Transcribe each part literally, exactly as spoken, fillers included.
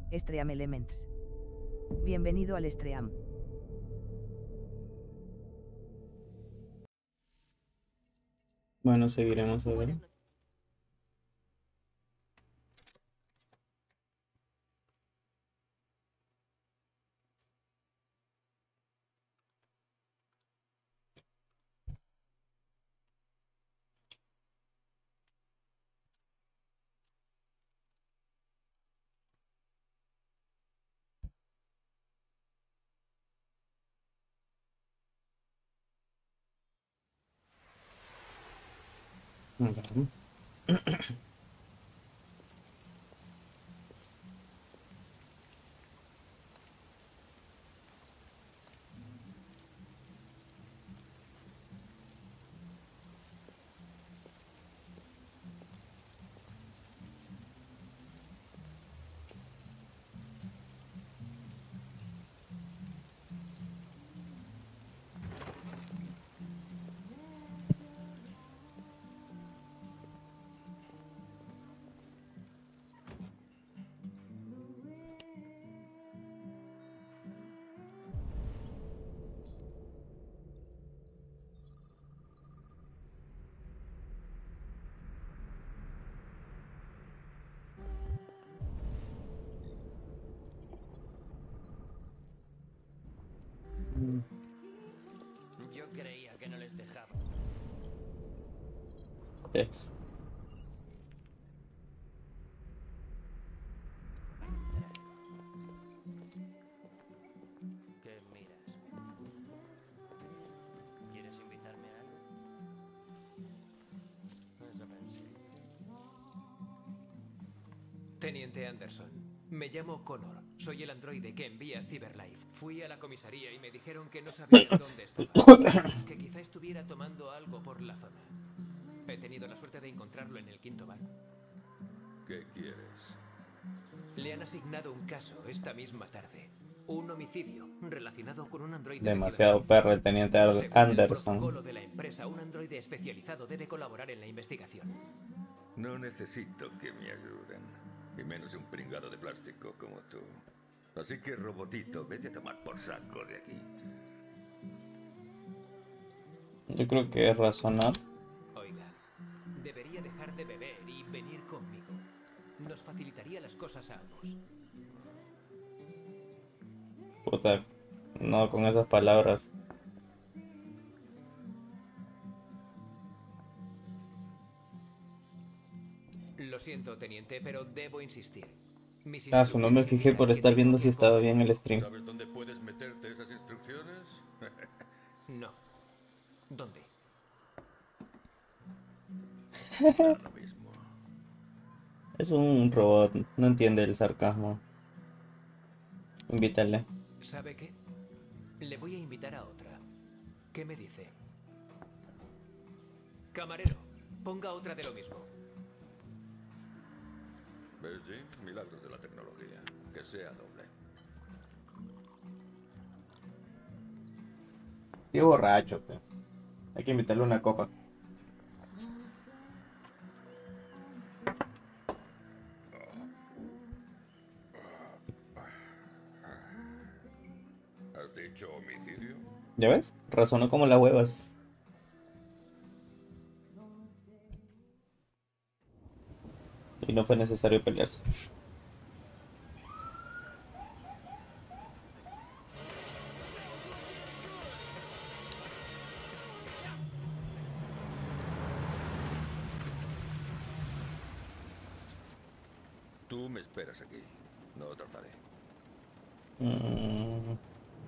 Stream Elements. Bienvenido al stream. Bueno, seguiremos a ver. Ujú. Yo creía que no les dejaba. Eso. ¿Qué miras? ¿Quieres invitarme a algo? Eso pensé. Teniente Anderson, me llamo Connor. Soy el androide que envía Cyberlife. Fui a la comisaría y me dijeron que no sabían dónde estaba. Que quizá estuviera tomando algo por la zona. He tenido la suerte de encontrarlo en el quinto bar. ¿Qué quieres? Le han asignado un caso esta misma tarde. Un homicidio relacionado con un androide de Demasiado Cyberlife. perro el teniente Ar- Según el Anderson. protocolo de la empresa, un androide especializado debe colaborar en la investigación. No necesito que me ayuden. Y menos un pringado de plástico como tú. Así que, robotito, vete a tomar por saco de aquí. Yo creo que es razonar. Oiga, debería dejar de beber y venir conmigo. Nos facilitaría las cosas a ambos. Puta, no con esas palabras. Lo siento, teniente, pero debo insistir. Mis Ah, su no me instrucciones fijé por indican que estar tengo viendo que si estaba acompañar- bien el stream. ¿Sabes dónde puedes meterte esas instrucciones? No. ¿Dónde? Da lo mismo. Es un robot, no entiende el sarcasmo. Invítale. ¿Sabe qué? Le voy a invitar a otra. ¿Qué me dice? Camarero, ponga otra de lo mismo. ¿Ves, Jim? Milagros de la tecnología. Que sea doble. Tío borracho, pe. Hay que invitarle una copa. ¿Has dicho homicidio? ¿Ya ves? Razonó como las huevas. Y no fue necesario pelearse. Tú me esperas aquí. No tardaré. Mm,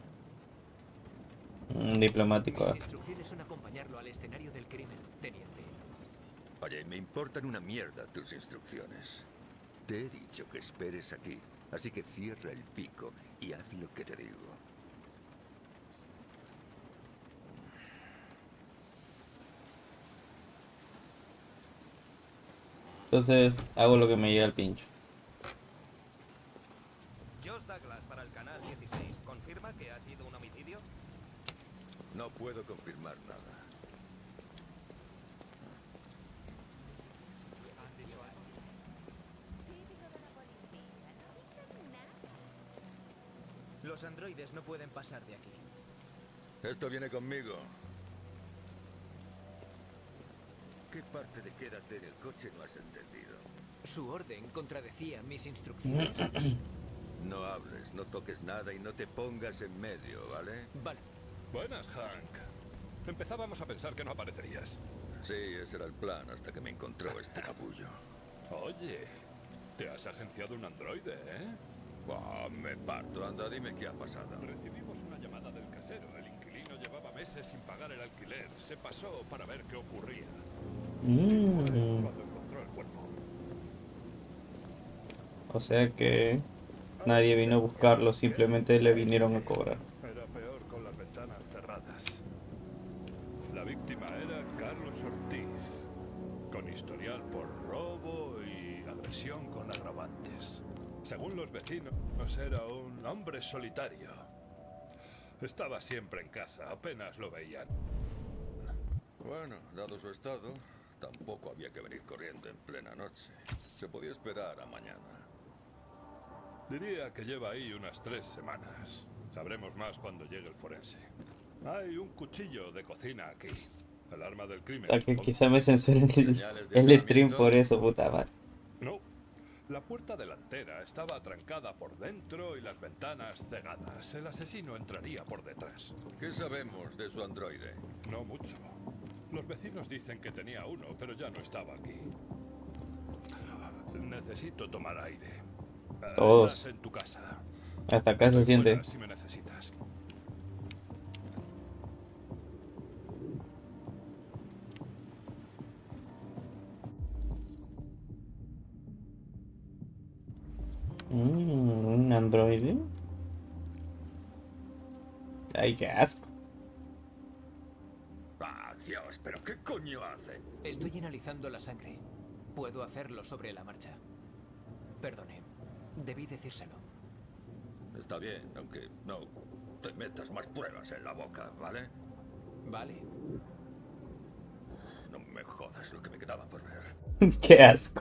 mm, diplomático. Mis ah. instrucciones son acompañarlo al escenario del crimen, teniente. Oye, me importan una mierda tus instrucciones. Te he dicho que esperes aquí. Así que cierra el pico y haz lo que te digo. Entonces hago lo que me llega al pincho. Josh Douglas para el canal dieciséis. ¿Confirma que ha sido un homicidio? No puedo confirmar nada. Los androides no pueden pasar de aquí. Esto viene conmigo. ¿Qué parte de quédate en el coche no has entendido? Su orden contradecía mis instrucciones. No hables, no toques nada y no te pongas en medio, ¿vale? Vale. Buenas, Hank. Empezábamos a pensar que no aparecerías. Sí, ese era el plan hasta que me encontró este capullo. Oye, te has agenciado un androide, ¿eh? Buah, me parto. Anda, dime qué ha pasado. Recibimos una llamada del casero. El inquilino llevaba meses sin pagar el alquiler. Se pasó para ver qué ocurría. Mm. Cuando encontró el cuerpo. O sea que nadie vino a buscarlo, simplemente le vinieron a cobrar. Era peor con las ventanas cerradas. La víctima era Carlos Ortiz, con historial por robo y agresión con agravantes. Según los vecinos, era un hombre solitario. Estaba siempre en casa, apenas lo veían. Bueno, dado su estado, tampoco había que venir corriendo en plena noche. Se podía esperar a mañana. Diría que lleva ahí unas tres semanas. Sabremos más cuando llegue el forense. Hay un cuchillo de cocina aquí. El arma del crimen. A que supongo. quizá me censuren el, el stream por eso, puta madre. No. La puerta delantera estaba atrancada por dentro y las ventanas cegadas. El asesino entraría por detrás. ¿Qué sabemos de su androide? No mucho. Los vecinos dicen que tenía uno, pero ya no estaba aquí. Necesito tomar aire. Todos. Estás en tu casa. Hasta acá se Estoy siente. fuera si me necesitas. Mm, un androide. Ay, qué asco. ¡Ah, Dios! ¿Pero qué coño hace? Estoy analizando la sangre. Puedo hacerlo sobre la marcha. Perdone. Debí decírselo. Está bien, aunque no te metas más pruebas en la boca, ¿vale? Vale. No me jodas lo que me quedaba por ver. Qué asco.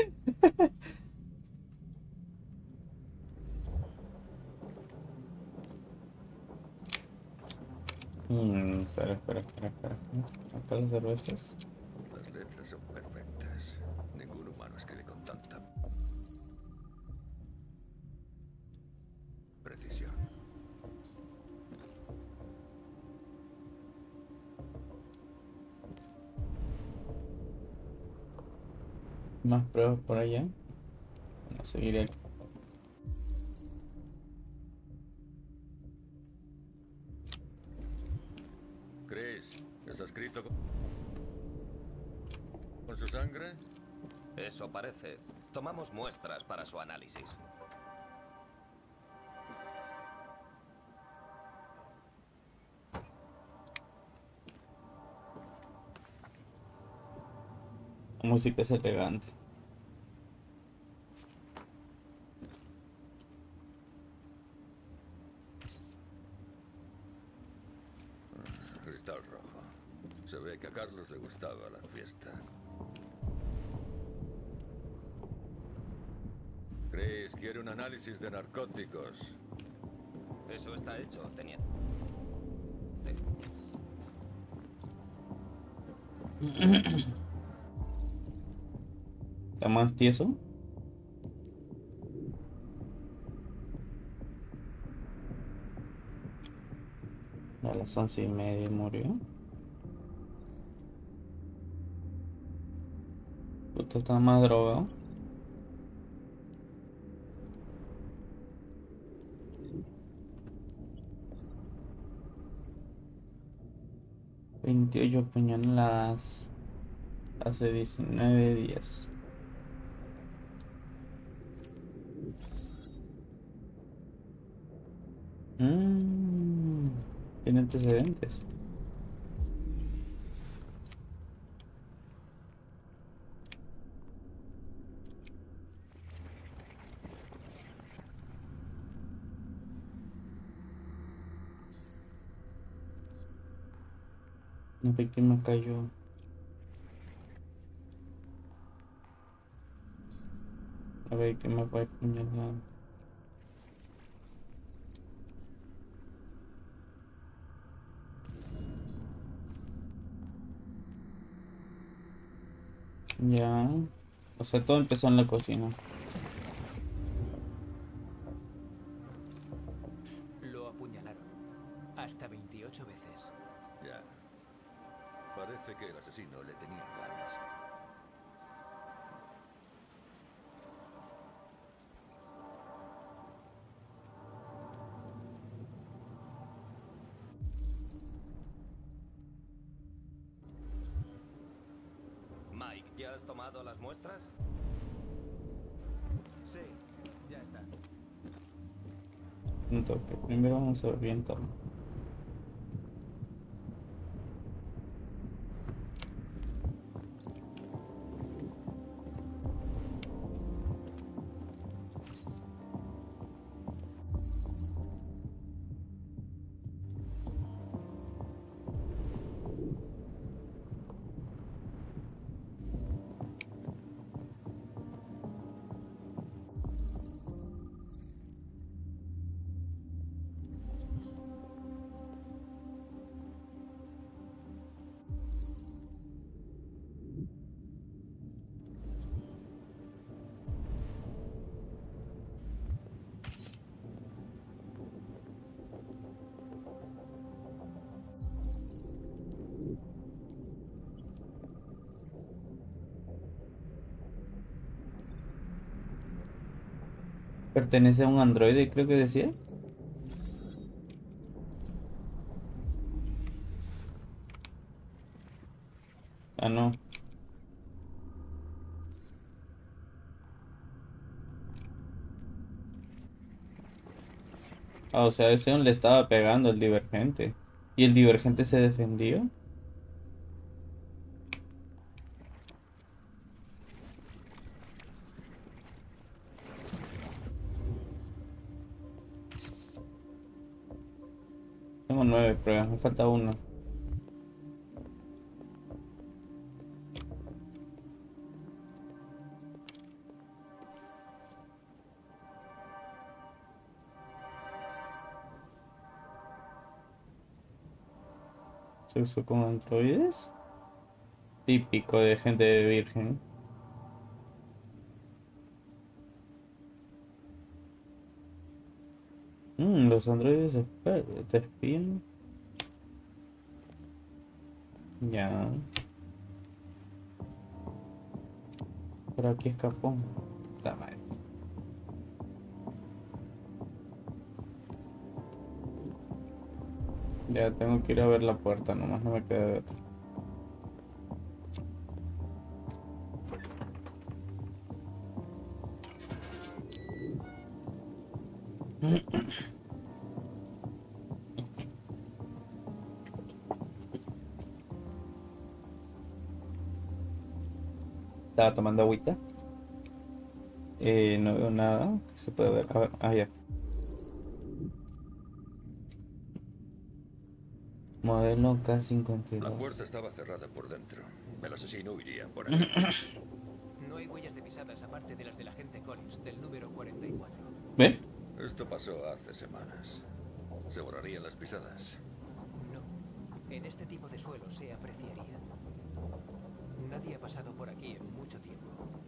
Mm, espera, espera, espera, espera. Acá las cervezas. Las letras son perfectas. Ningún humano escribe con tanta precisión. Más pruebas por allá. Vamos a seguir aquí. Chris, ¿está escrito con... con su sangre? Eso parece. Tomamos muestras para su análisis. La música es elegante. Cristal rojo. Se ve que a Carlos le gustaba la fiesta. Chris, quiere un análisis de narcóticos. Eso está hecho, teniente. ¿Está más tieso? A las once y media murió. Puta, está más drogado. veintiocho puñaladas hace diecinueve días. Mmm, tiene antecedentes. La víctima cayó. La víctima fue apuñalada. Ya. O sea, todo empezó en la cocina. Lo apuñalaron. Hasta veintiocho veces. Ya. Parece que el asesino le tenía ganas. Mike, ¿ya has tomado las muestras? Sí, ya está. Un toque. Primero vamos a orientar. Pertenece a un androide, creo que decía. Ah, no. Ah, o sea, ese le estaba pegando al divergente. ¿Y el divergente se defendió? Tengo nueve pruebas, me falta una. Sexo con androides. Típico de gente virgen. Mm, los androides espe- te espían. Ya. Pero aquí escapó. Está mal. Ya tengo que ir a ver la puerta, nomás no me queda de otra. Estaba tomando agüita. Eh, no veo nada. ¿Qué se puede ver? A ver, ah, ya. Modelo K cincuenta y La dos. puerta estaba cerrada por dentro. El asesino iría por ahí. No hay huellas de pisadas aparte de las del agente Collins, del número cuarenta y cuatro. ¿Ve? Esto pasó hace semanas. ¿Se borrarían las pisadas? No. En este tipo de suelo se apreciarían. Nadie ha pasado por aquí en mucho tiempo.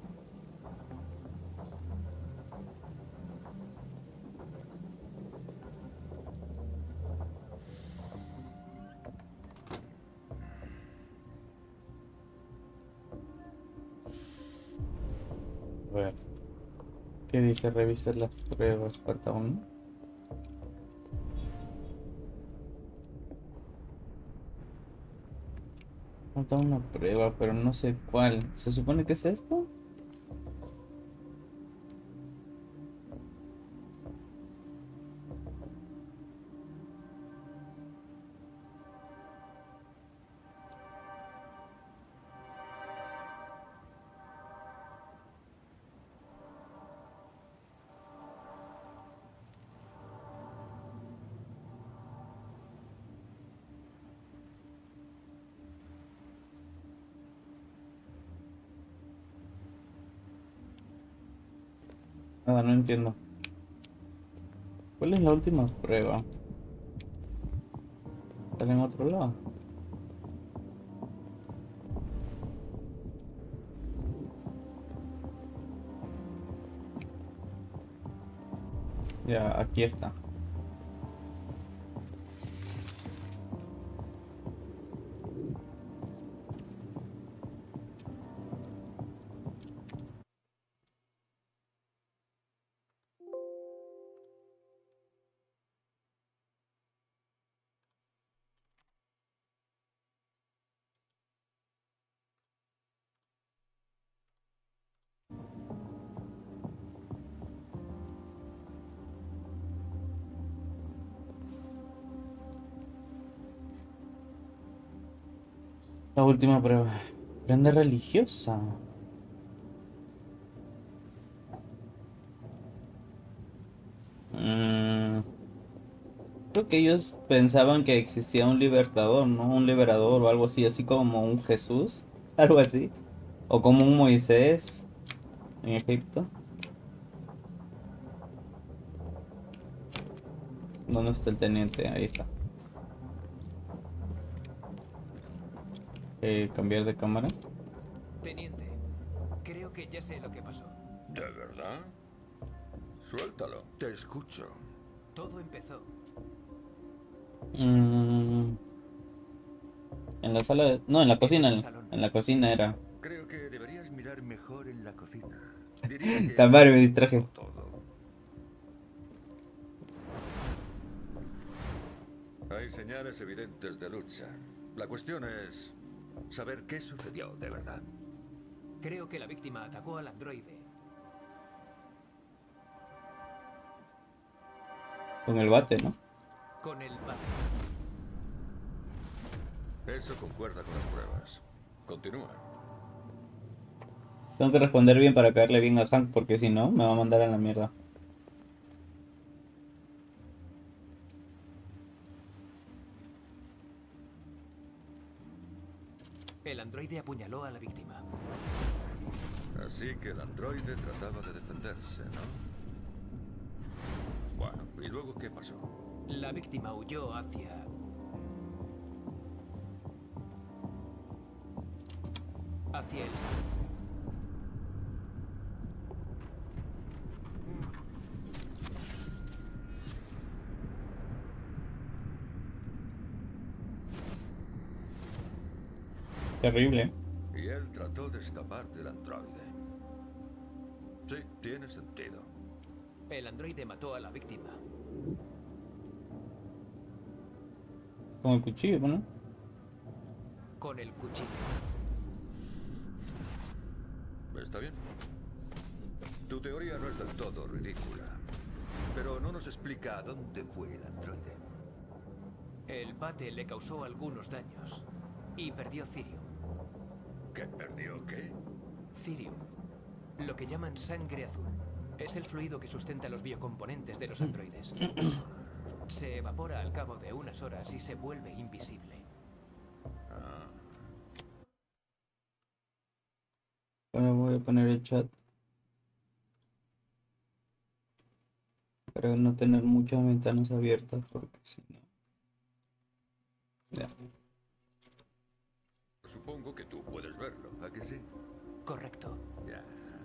A ver. ¿Qué dice? Revisar las pruebas. Falta uno. Falta una prueba, pero no sé cuál. ¿Se supone que es esto? Nada, no entiendo. ¿Cuál es la última prueba? ¿Está en otro lado? Ya, aquí está. La última prueba. Prenda religiosa. Mm, creo que ellos pensaban que existía un libertador, ¿no? Un liberador o algo así, así como un Jesús, algo así. O como un Moisés en Egipto. ¿Dónde está el teniente? Ahí está. Eh, cambiar de cámara. Teniente, creo que ya sé lo que pasó. ¿De verdad? Suéltalo. Te escucho. Todo empezó. Mm, en la sala de... No, en la cocina. el En, salón. en la cocina era. Creo que deberías mirar mejor en la cocina. Diría que Tan mal, me distraje. empezó todo. Hay señales evidentes de lucha. La cuestión es saber qué sucedió de verdad. Creo que la víctima atacó al androide. Con el bate, ¿no? Con el bate. Eso concuerda con las pruebas. Continúa. Tengo que responder bien para caerle bien a Hank, porque si no, me va a mandar a la mierda. El androide apuñaló a la víctima. Así que el androide trataba de defenderse, ¿no? Bueno, ¿y luego qué pasó? La víctima huyó hacia... hacia el salón. Terrible. Y él trató de escapar del androide. Sí, tiene sentido. El androide mató a la víctima. Con el cuchillo, ¿no? Con el cuchillo. Está bien. Tu teoría no es del todo ridícula. Pero no nos explica a dónde fue el androide. El bate le causó algunos daños. Y perdió Cirium. ¿Qué perdió qué? Cirium. Lo que llaman sangre azul. Es el fluido que sustenta los biocomponentes de los androides. Se evapora al cabo de unas horas y se vuelve invisible. Ah, Ahora voy a poner el chat. Para no tener muchas ventanas abiertas, porque si no... Ya. supongo que tú puedes verlo, ¿a que sí? Correcto. Ya.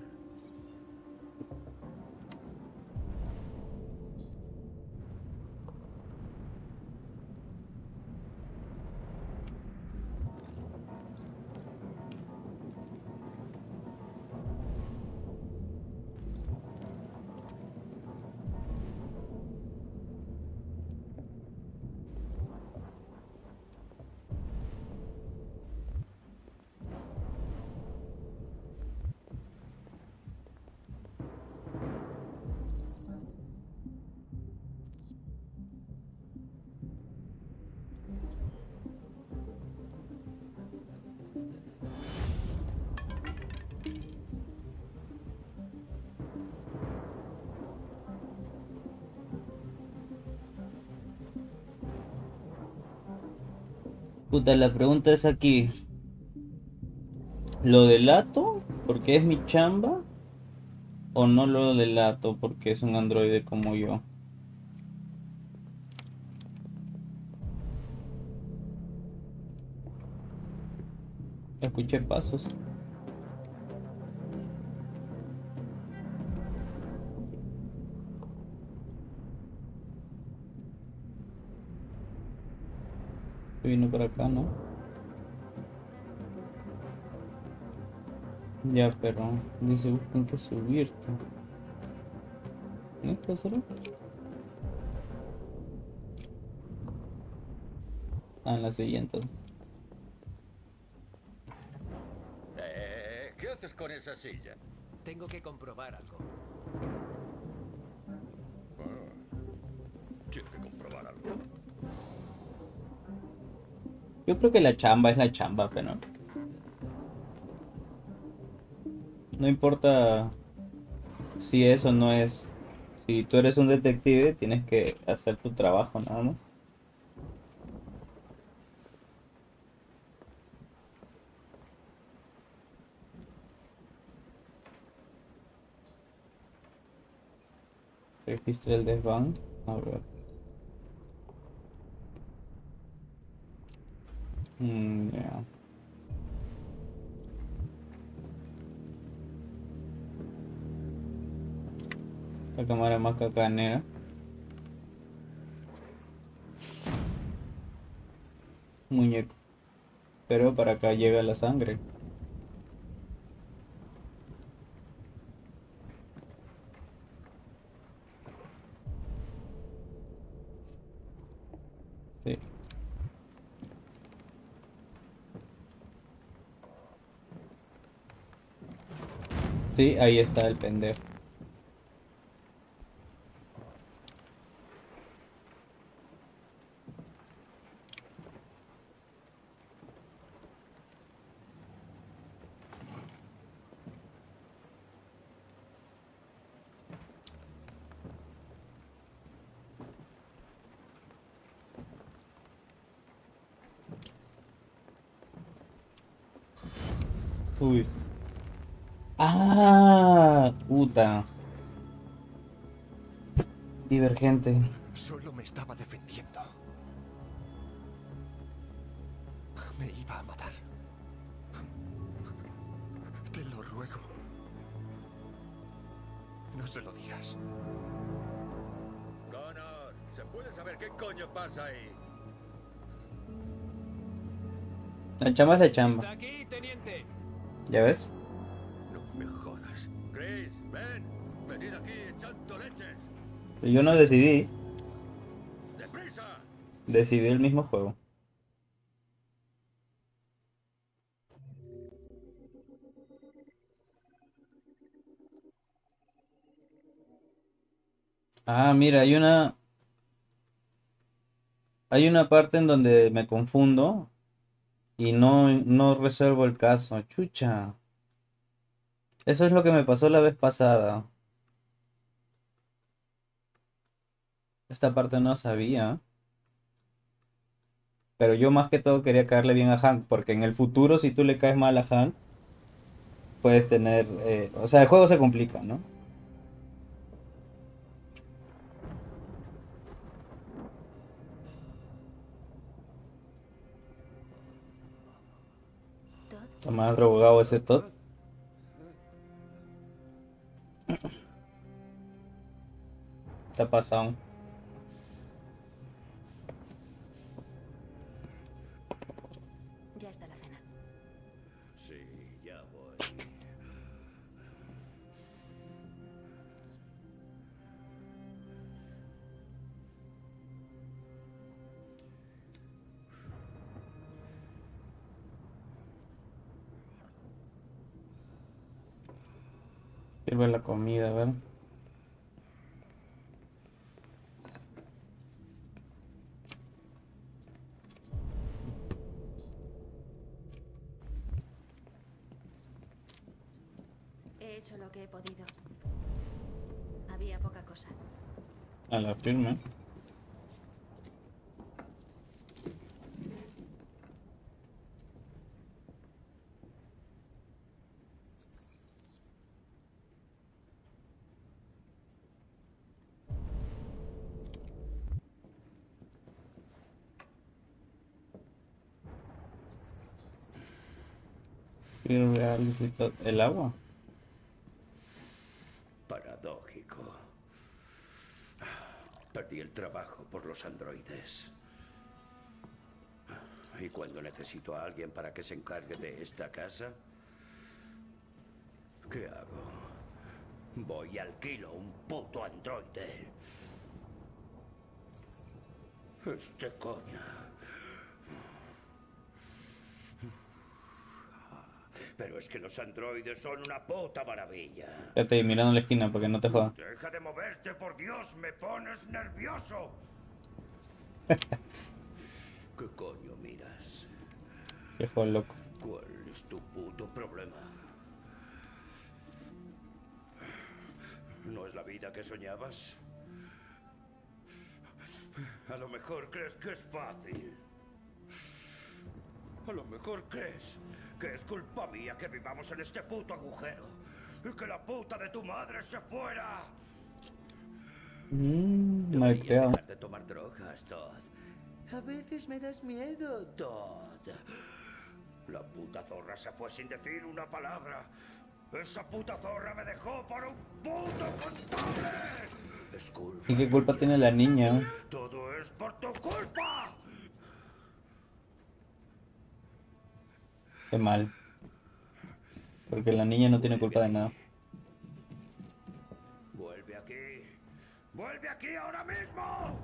Puta, la pregunta es aquí. ¿Lo delato porque es mi chamba? ¿O no lo delato porque es un androide como yo? Escuché pasos. Vino por acá, ¿no? Ya, pero dice buscan que subirte. ¿Esto será? Ah, en la siguiente. Eh, ¿Qué haces con esa silla? Tengo que comprobar algo. Ah, tiene que comprobar algo. Yo creo que la chamba es la chamba, pero no importa si eso no es. Si tú eres un detective, tienes que hacer tu trabajo nada más. Registra el desván. A ver. Mm, ya. La cámara más cacanera. Muñeco. Pero para acá llega la sangre. Sí. Sí, ahí está el pendejo. Uy. Ah, puta. Divergente. Solo me estaba defendiendo. Me iba a matar. Te lo ruego. No se lo digas. Connor, ¿se puede saber qué coño pasa ahí? La chamba es la ¿Está chamba. aquí, teniente? ¿Ya ves? No me jodas. Chris, ven. Venid aquí echando leches. Yo no decidí. ¡Deprisa! Decidí el mismo juego. Ah, mira, hay una. Hay una parte en donde me confundo y no, no resuelvo el caso. Chucha. Eso es lo que me pasó la vez pasada. Esta parte no sabía. Pero yo más que todo quería caerle bien a Hank. Porque en el futuro, si tú le caes mal a Hank, puedes tener. Eh, o sea, el juego se complica, ¿no? Está más drogado ese Todd. Está pasado. Ya está la cena. Sí, ya voy. Sirve la comida, a ver. He hecho lo que he podido. Había poca cosa. A la firme. Sirve a visitar el agua. Paradójico. Perdí el trabajo por los androides. ¿Y cuando necesito a alguien para que se encargue de esta casa? ¿Qué hago? Voy y alquilo un puto androide. Este coña. Pero es que los androides son una puta maravilla. Quédate ahí mirando en la esquina para que no te joda. Deja de moverte, por Dios, me pones nervioso. ¿Qué coño miras? Viejo loco. ¿Cuál es tu puto problema? ¿No es la vida que soñabas? A lo mejor crees que es fácil. A lo mejor crees que es culpa mía que vivamos en este puto agujero y que la puta de tu madre se fuera. Mmm, mal Deberías creado. dejar de tomar drogas, Todd. A veces me das miedo, Todd. La puta zorra se fue sin decir una palabra. Esa puta zorra me dejó por un puto contable. Es culpa. ¿Y qué culpa tiene la niña? Todo es por tu culpa. Qué mal. Porque la niña no tiene culpa de nada. Vuelve aquí. Vuelve aquí ahora mismo.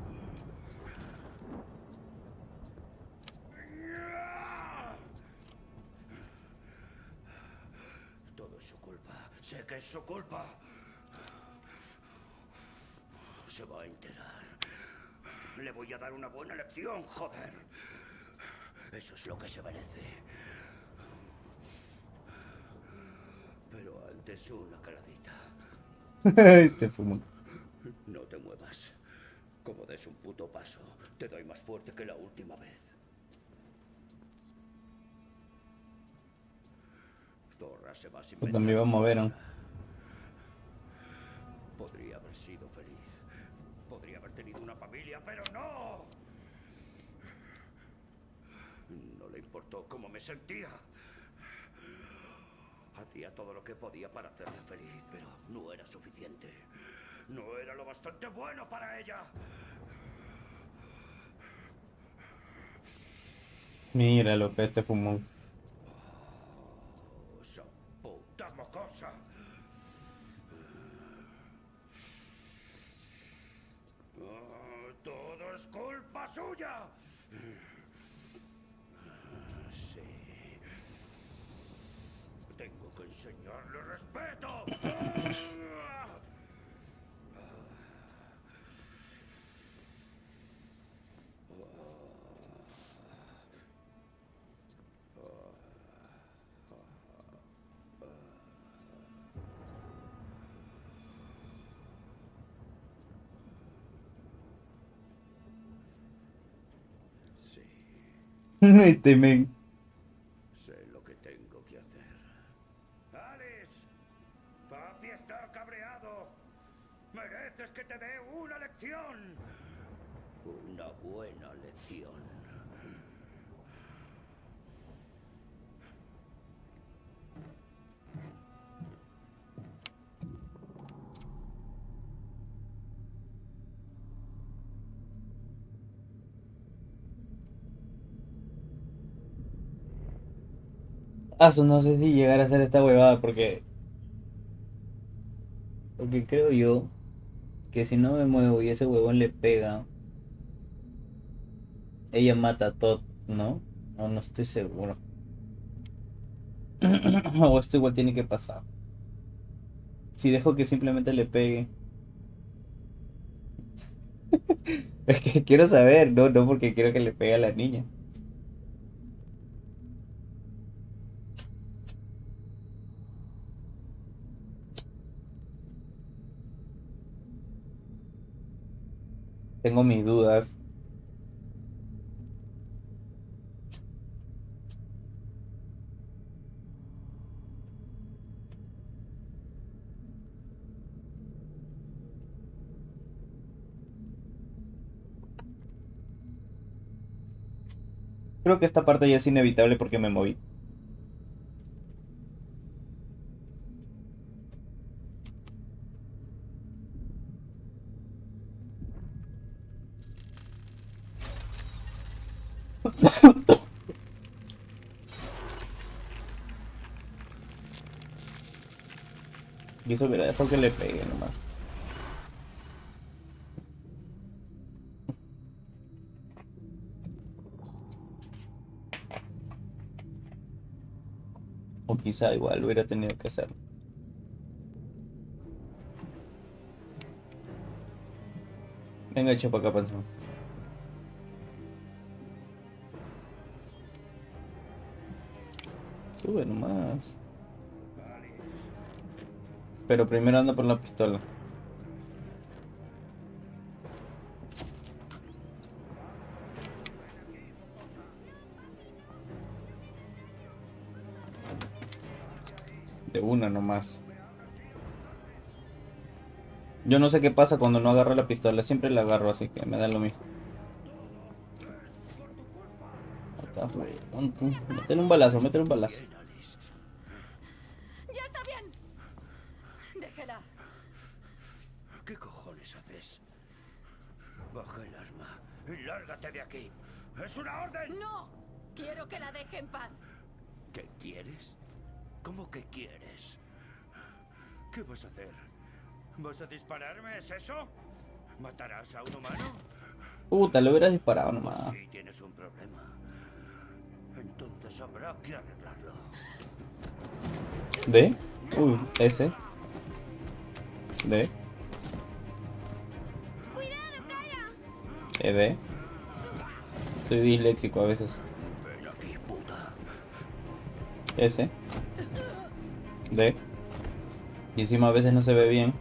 Todo es su culpa. Sé que es su culpa. Se va a enterar. Le voy a dar una buena lección, joder. Eso es lo que se merece. Pero antes una caladita. Te fumo. No te muevas. Como des un puto paso, te doy más fuerte que la última vez. Zorra se va sin Pues también iba a mover, ¿no? Podría haber sido feliz. Podría haber tenido una familia, pero no. No le importó cómo me sentía. Hacía todo lo que podía para hacerme feliz, pero no era suficiente. No era lo bastante bueno para ella. Mira lo que este fumó. Oh, esa puta mocosa. Oh, todo es culpa suya. Sí. Tengo que enseñarle respeto. Sí. Este men. Sé lo que tengo que hacer. ¡Alice! Papi está cabreado. Mereces que te dé una lección. Una buena lección. Ah, eso no sé si llegar a hacer esta huevada porque... Porque creo yo que si no me muevo y ese huevón le pega, ella mata a Todd, ¿no? No, no estoy seguro. O esto igual tiene que pasar. Si dejo que simplemente le pegue. Es que quiero saber, no, no porque quiero que le pegue a la niña. Tengo mis dudas. Creo que esta parte ya es inevitable porque me moví. Y eso hubiera dejado que le pegue nomás. O quizá igual hubiera tenido que hacerlo. Venga, echa para acá, panzón. Sube nomás. Pero primero anda por la pistola. De una nomás. Yo no sé qué pasa cuando no agarro la pistola. Siempre la agarro, así que me da lo mismo. Métele un balazo, métele un balazo. ¡Ya está bien! Déjela. ¿Qué cojones haces? Baja el arma y lárgate de aquí. ¡Es una orden! ¡No! Quiero que la deje en paz. ¿Qué quieres? ¿Cómo que quieres? ¿Qué vas a hacer? ¿Vas a dispararme? ¿Es eso? ¿Matarás a un humano? Puta, le hubiera disparado nomás. Si tienes un problema, entonces habrá que arreglarlo. ¿De? Uy, ese. ¿De? ¡Cuidado, cara! ¿E de? Soy disléxico a veces. Ven aquí, puta. Ese. ¿De? Y encima a veces no se ve bien.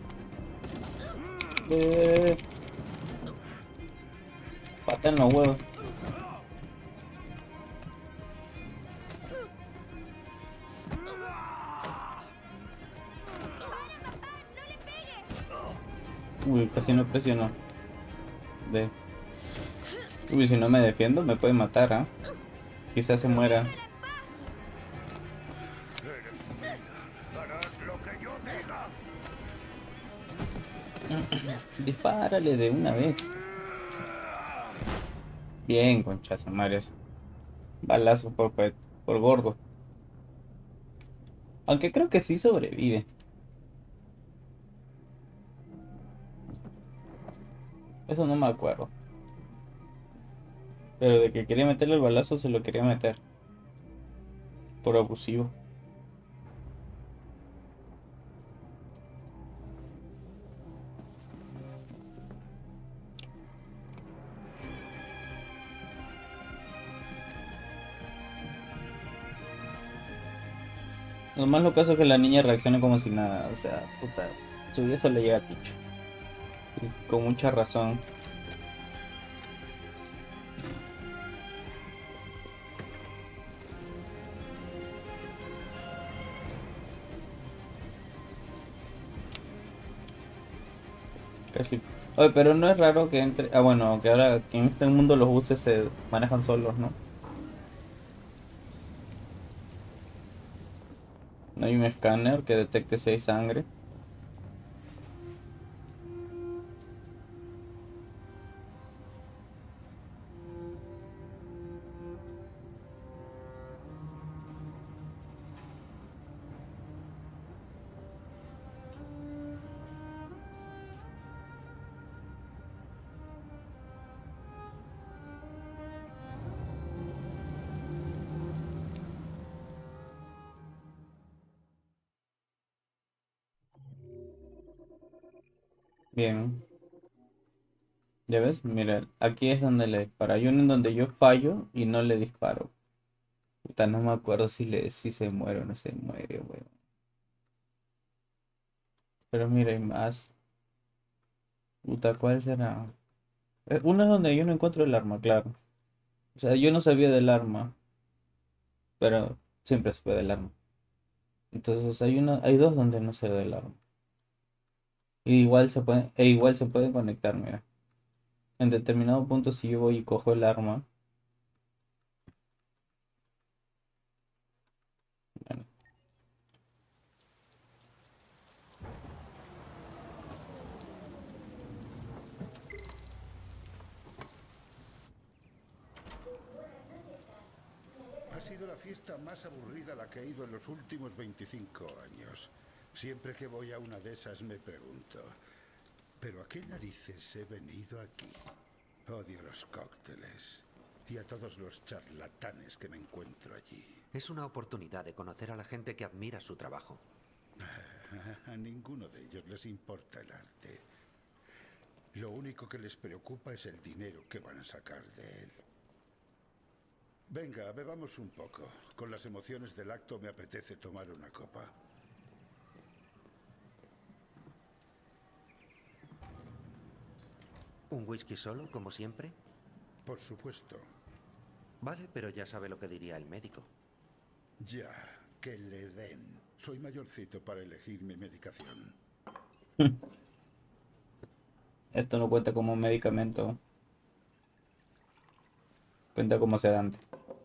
De... Pata en los huevos. Uy, casi no presionó. De... Uy, si no me defiendo me puede matar, ¿ah? ¿eh? Quizás se muera. Eres mía. Harás lo que yo diga. Dispárale de una vez. Bien, conchazo, Marios. Balazo por, por gordo. Aunque creo que sí sobrevive. Eso no me acuerdo. Pero de que quería meterle el balazo se lo quería meter. Por abusivo. Lo más lo caso es que la niña reacciona como si nada. O sea, puta, su viejo le llega al picho. Y con mucha razón. Casi. Oye, pero no es raro que entre... Ah, bueno, que ahora que en este mundo los buses se manejan solos, ¿no? Hay un escáner que detecte si hay sangre. Bien. ¿Ya ves? Mira, aquí es donde le disparo. Hay uno en donde yo fallo y no le disparo. Puta, no me acuerdo si le si se muere o no se muere, weón. Pero mira, hay más. Puta, ¿cuál será? Eh, Uno es donde yo no encuentro el arma, claro. O sea, yo no sabía del arma, pero siempre supe del arma. Entonces hay uno, hay dos donde no sé del arma. Y igual se puede, e igual se puede conectar, mira. En determinado punto si yo voy y cojo el arma. Bueno, Ha sido la fiesta más aburrida a la que he ido en los últimos veinticinco años. Siempre que voy a una de esas me pregunto, ¿pero a qué narices he venido aquí? Odio los cócteles y a todos los charlatanes que me encuentro allí. Es una oportunidad de conocer a la gente que admira su trabajo. A ninguno de ellos les importa el arte. Lo único que les preocupa es el dinero que van a sacar de él. Venga, bebamos un poco. Con las emociones del acto me apetece tomar una copa. ¿Un whisky solo, como siempre? Por supuesto. Vale, pero ya sabe lo que diría el médico. Ya, que le den. Soy mayorcito para elegir mi medicación. Esto no cuenta como un medicamento. Cuenta como sedante.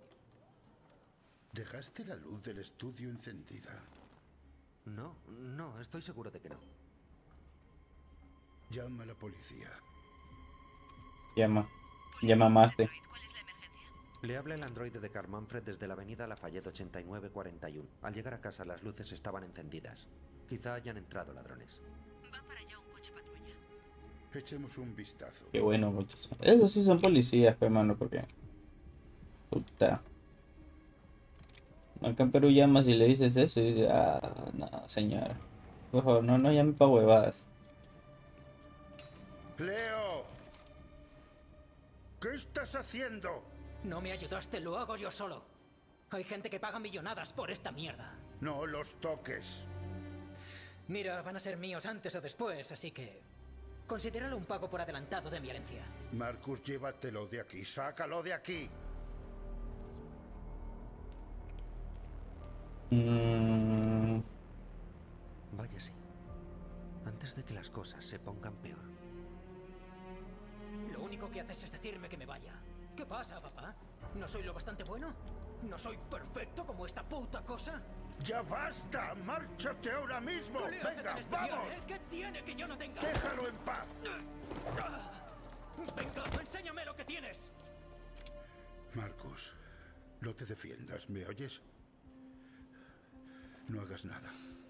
¿Dejaste la luz del estudio encendida? No, no, estoy seguro de que no. Llama a la policía. Llama. Llama más de. Le habla el androide de Carl Manfred desde la avenida Lafayette ochenta y nueve cuarenta y uno. Al llegar a casa las luces estaban encendidas. Quizá hayan entrado ladrones. Va para allá un coche patrulla. Echemos un vistazo. Qué bueno, muchos. Esos sí son policías, hermano, porque... Puta. Acá en Perú llamas y le dices eso y dice, ah, no, señora. Por favor, no, no llame pa' huevadas. ¡Leo! ¿Qué estás haciendo? No me ayudaste, lo hago yo solo. Hay gente que paga millonadas por esta mierda. No los toques. Mira, van a ser míos antes o después, así que... considéralo un pago por adelantado de mi herencia. Marcus, llévatelo de aquí. ¡Sácalo de aquí! Mm. Vaya sí. Antes de que las cosas se pongan peor. Lo único que haces es decirme que me vaya. ¿Qué pasa, papá? ¿No soy lo bastante bueno? ¿No soy perfecto como esta puta cosa? ¡Ya basta! ¡Márchate ahora mismo! ¿Qué le hace ¡Venga, tan especial, vamos! eh? ¿Qué tiene que yo no tenga? ¡Déjalo en paz! Venga, enséñame lo que tienes. Marcus, no te defiendas, ¿me oyes? No hagas nada.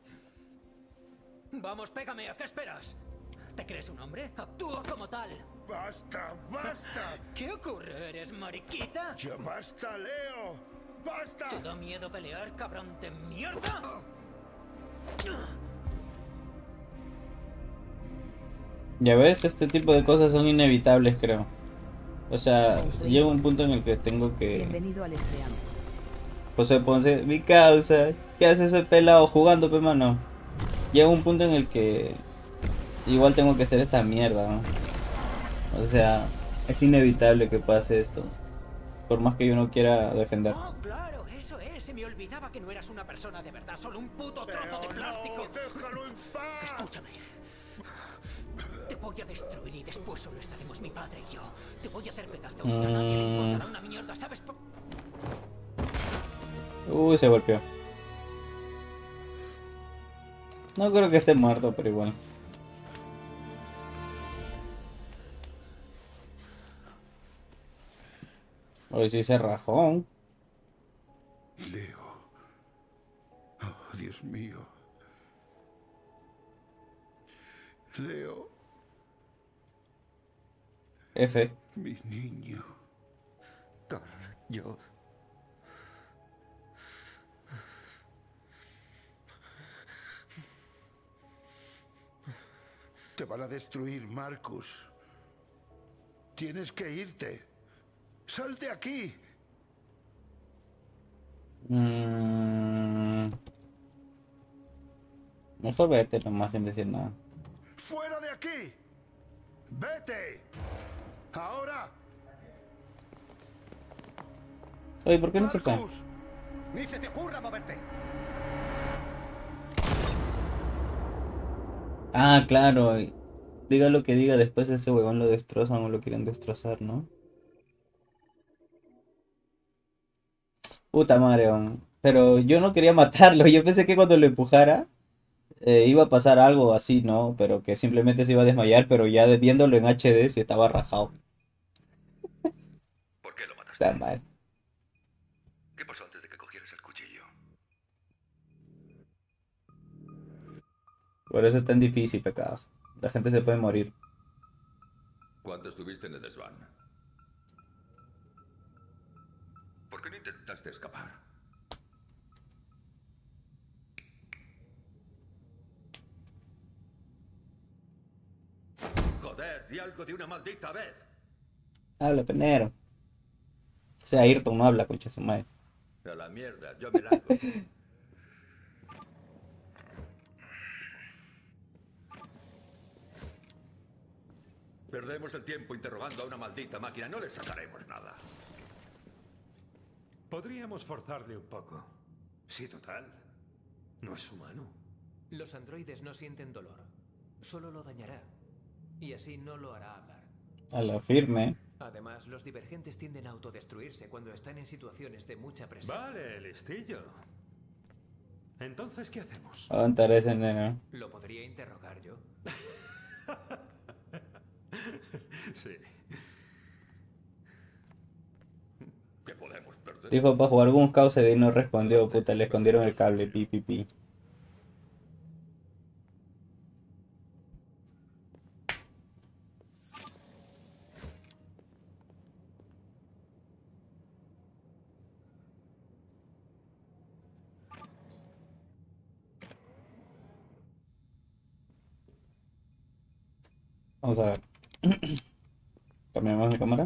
Vamos, pégame, ¿a qué esperas? ¿Te crees un hombre? Actúa como tal. ¡Basta, basta! ¿Qué ocurre? ¿Eres mariquita? ¡Ya basta, Leo! ¡Basta! ¿Te da miedo pelear, cabrón de mierda? Ya ves, este tipo de cosas son inevitables, creo. O sea, llega un punto en el que tengo que... Bienvenido al estreamo. José Ponce, mi causa. ¿Qué hace ese pelado jugando, pe mano? Llega un punto en el que... igual tengo que hacer esta mierda, ¿no? O sea, es inevitable que pase esto. Por más que yo no quiera defender. Oh, claro, eso es. Se me olvidaba que no eras una persona de verdad, solo un puto trozo de plástico. No, déjalo en paz. Escúchame. Te voy a destruir y después solo estaremos mi padre y yo. Te voy a hacer pedazos. A nadie le importará una mierda, ¿sabes? Uy, se golpeó. No creo que esté muerto, pero igual. Hoy sí se rajó. Leo. Oh, Dios mío. Leo. F. Mi niño. Carl, yo... Te van a destruir, Marcus. Tienes que irte. ¡Sal de aquí! Mm. Mejor vete nomás sin decir nada. ¡Fuera de aquí! ¡Vete! ¡Ahora! Oye, ¿por qué no se fue? Marcus, ¡ni se te ocurra moverte! Ah, claro. Diga lo que diga, después ese huevón lo destrozan o lo quieren destrozar, ¿no? Puta madre, weón. Pero yo no quería matarlo. Yo pensé que cuando lo empujara eh, iba a pasar algo así, ¿no? Pero que simplemente se iba a desmayar, pero ya de- viéndolo en H D se estaba rajado. ¿Por qué lo mataste? Está mal. ¿Qué pasó antes de que cogieras el cuchillo? Por eso es tan difícil, pecados. La gente se puede morir. ¿Cuánto estuviste en el desván? ¿Por qué no intentaste escapar? Joder, di algo de una maldita vez. Habla, penero. O sea, Ayrton no habla, concha su madre. A la mierda, yo me largo. Perdemos el tiempo interrogando a una maldita máquina, no le sacaremos nada. Podríamos forzarle un poco. Sí, total. No es humano. Los androides no sienten dolor. Solo lo dañará. Y así no lo hará hablar. A la firme. Además, los divergentes tienden a autodestruirse cuando están en situaciones de mucha presión. Vale, listillo. Entonces, ¿qué hacemos? Aguantar ese neno. ¿Lo podría interrogar yo? Sí. ¿Qué podemos perder? Dijo para jugar algún causa y no respondió. Puta, le escondieron el cable. Pi, pi, pi. Vamos a ver. Cambiamos de cámara.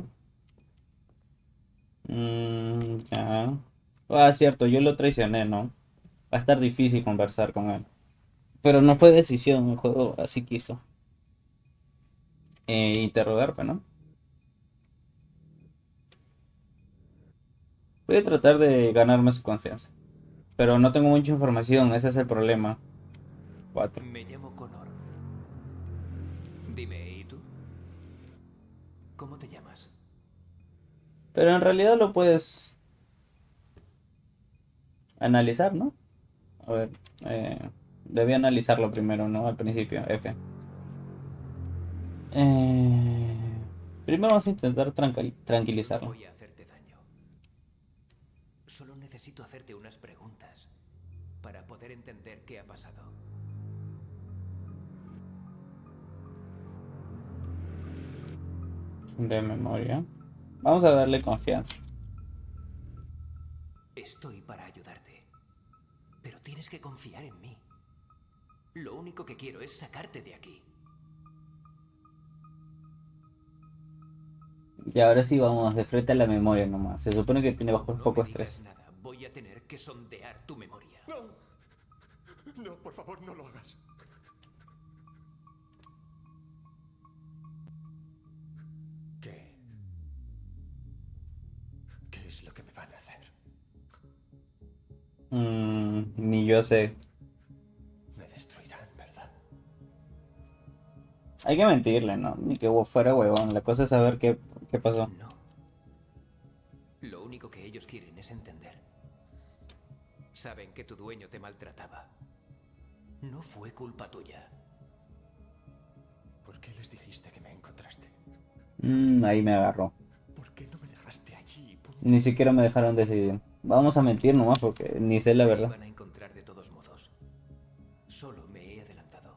Mm, ya. Ah, cierto, yo lo traicioné, ¿no? Va a estar difícil conversar con él. Pero no fue decisión, el juego así quiso. Eh, interrogar, ¿no? Voy a tratar de ganarme su confianza. Pero no tengo mucha información, ese es el problema. Cuatro. Me llamo Connor. Dime, ¿y tú? ¿Cómo te llamas? Pero en realidad lo puedes analizar, ¿no? A ver, eh, debí analizarlo primero, ¿no? Al principio, F. Eh, primero vamos a intentar tranquil- tranquilizarlo. Voy a hacerte daño. Solo necesito hacerte unas preguntas para poder entender qué ha pasado. De memoria. Vamos a darle confianza. Estoy para ayudarte. Pero tienes que confiar en mí. Lo único que quiero es sacarte de aquí. Y ahora sí vamos de frente a la memoria nomás. Se supone que tiene bajo un No poco me digas estrés. nada. Voy a tener que sondear tu memoria. No. No, por favor, no lo hagas. ¿Qué? ¿Qué es lo que me van a hacer? Mm, ni yo sé. Me destruirán, ¿verdad? Hay que mentirle, ¿no? Ni que fuera huevón. La cosa es saber qué, qué pasó. No. Lo único que ellos quieren es entender. Saben que tu dueño te maltrataba. No fue culpa tuya. ¿Por qué les dijiste que me encontraste? Mm, ahí me agarró. ¿Por qué no me dejaste allí? Punto? Ni siquiera me dejaron decidir. Vamos a mentir nomás porque ni sé la Te verdad. iban a encontrar de todos modos. Solo me he adelantado.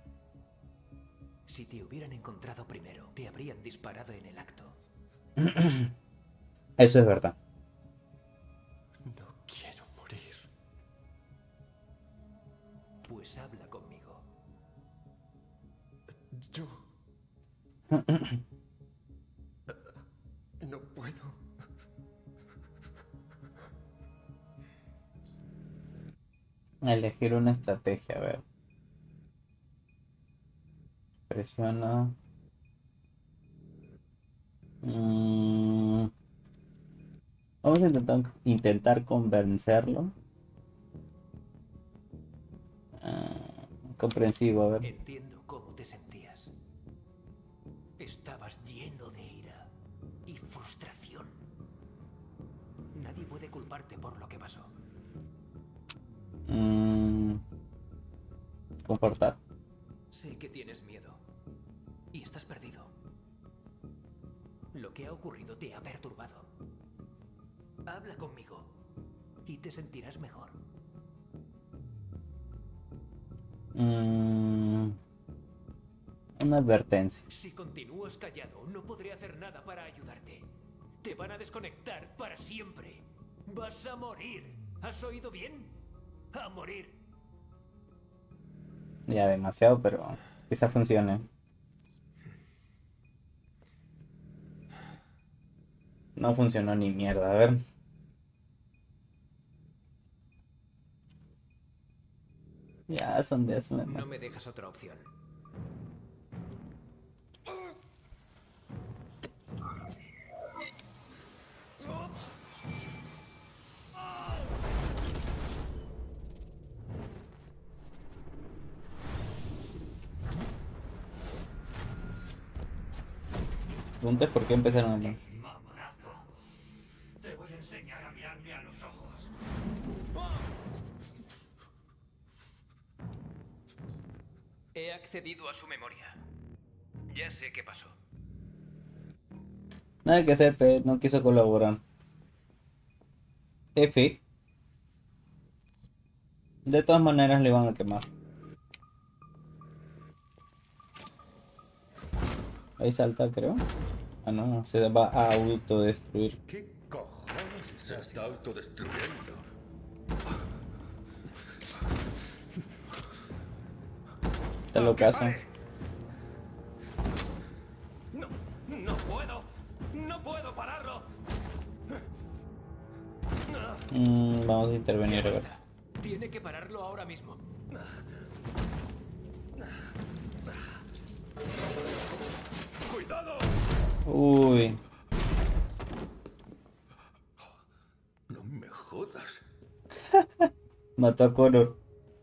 Si te hubieran encontrado primero, te habrían disparado en el acto. Eso es verdad. No quiero morir. Pues habla conmigo. Yo... No puedo. Elegir una estrategia, a ver. Presiona. Mm. Vamos a intentar, intentar convencerlo. Ah, comprensivo, a ver. Entiendo cómo te sentías. Estabas lleno de ira y frustración. Nadie puede culparte por lo que pasó. Mm. Comportar. Sé que tienes miedo y estás perdido. Lo que ha ocurrido te ha perturbado. Habla conmigo y te sentirás mejor. Mm. Una advertencia. Si continúas callado, no podré hacer nada para ayudarte. Te van a desconectar para siempre. Vas a morir. ¿Has oído bien? A morir. Ya demasiado, pero quizá funcione. No funcionó ni mierda, a ver. Ya son de eso. No me dejas otra opción. Preguntas por qué empezaron a hablar. Te voy a enseñar a mirarme a los ojos. He accedido a su memoria. Ya sé qué pasó. Nada que hacer, pero no quiso colaborar. F. De todas maneras le van a quemar. Ahí salta, creo. Ah, no, se va a autodestruir. ¿Qué cojones se está autodestruyendo? Te lo caso. No, no puedo. No puedo pararlo. Mm, vamos a intervenir, a ver. Tiene que pararlo ahora mismo. ¡Cuidado! Uy. No me jodas. Mató a Connor.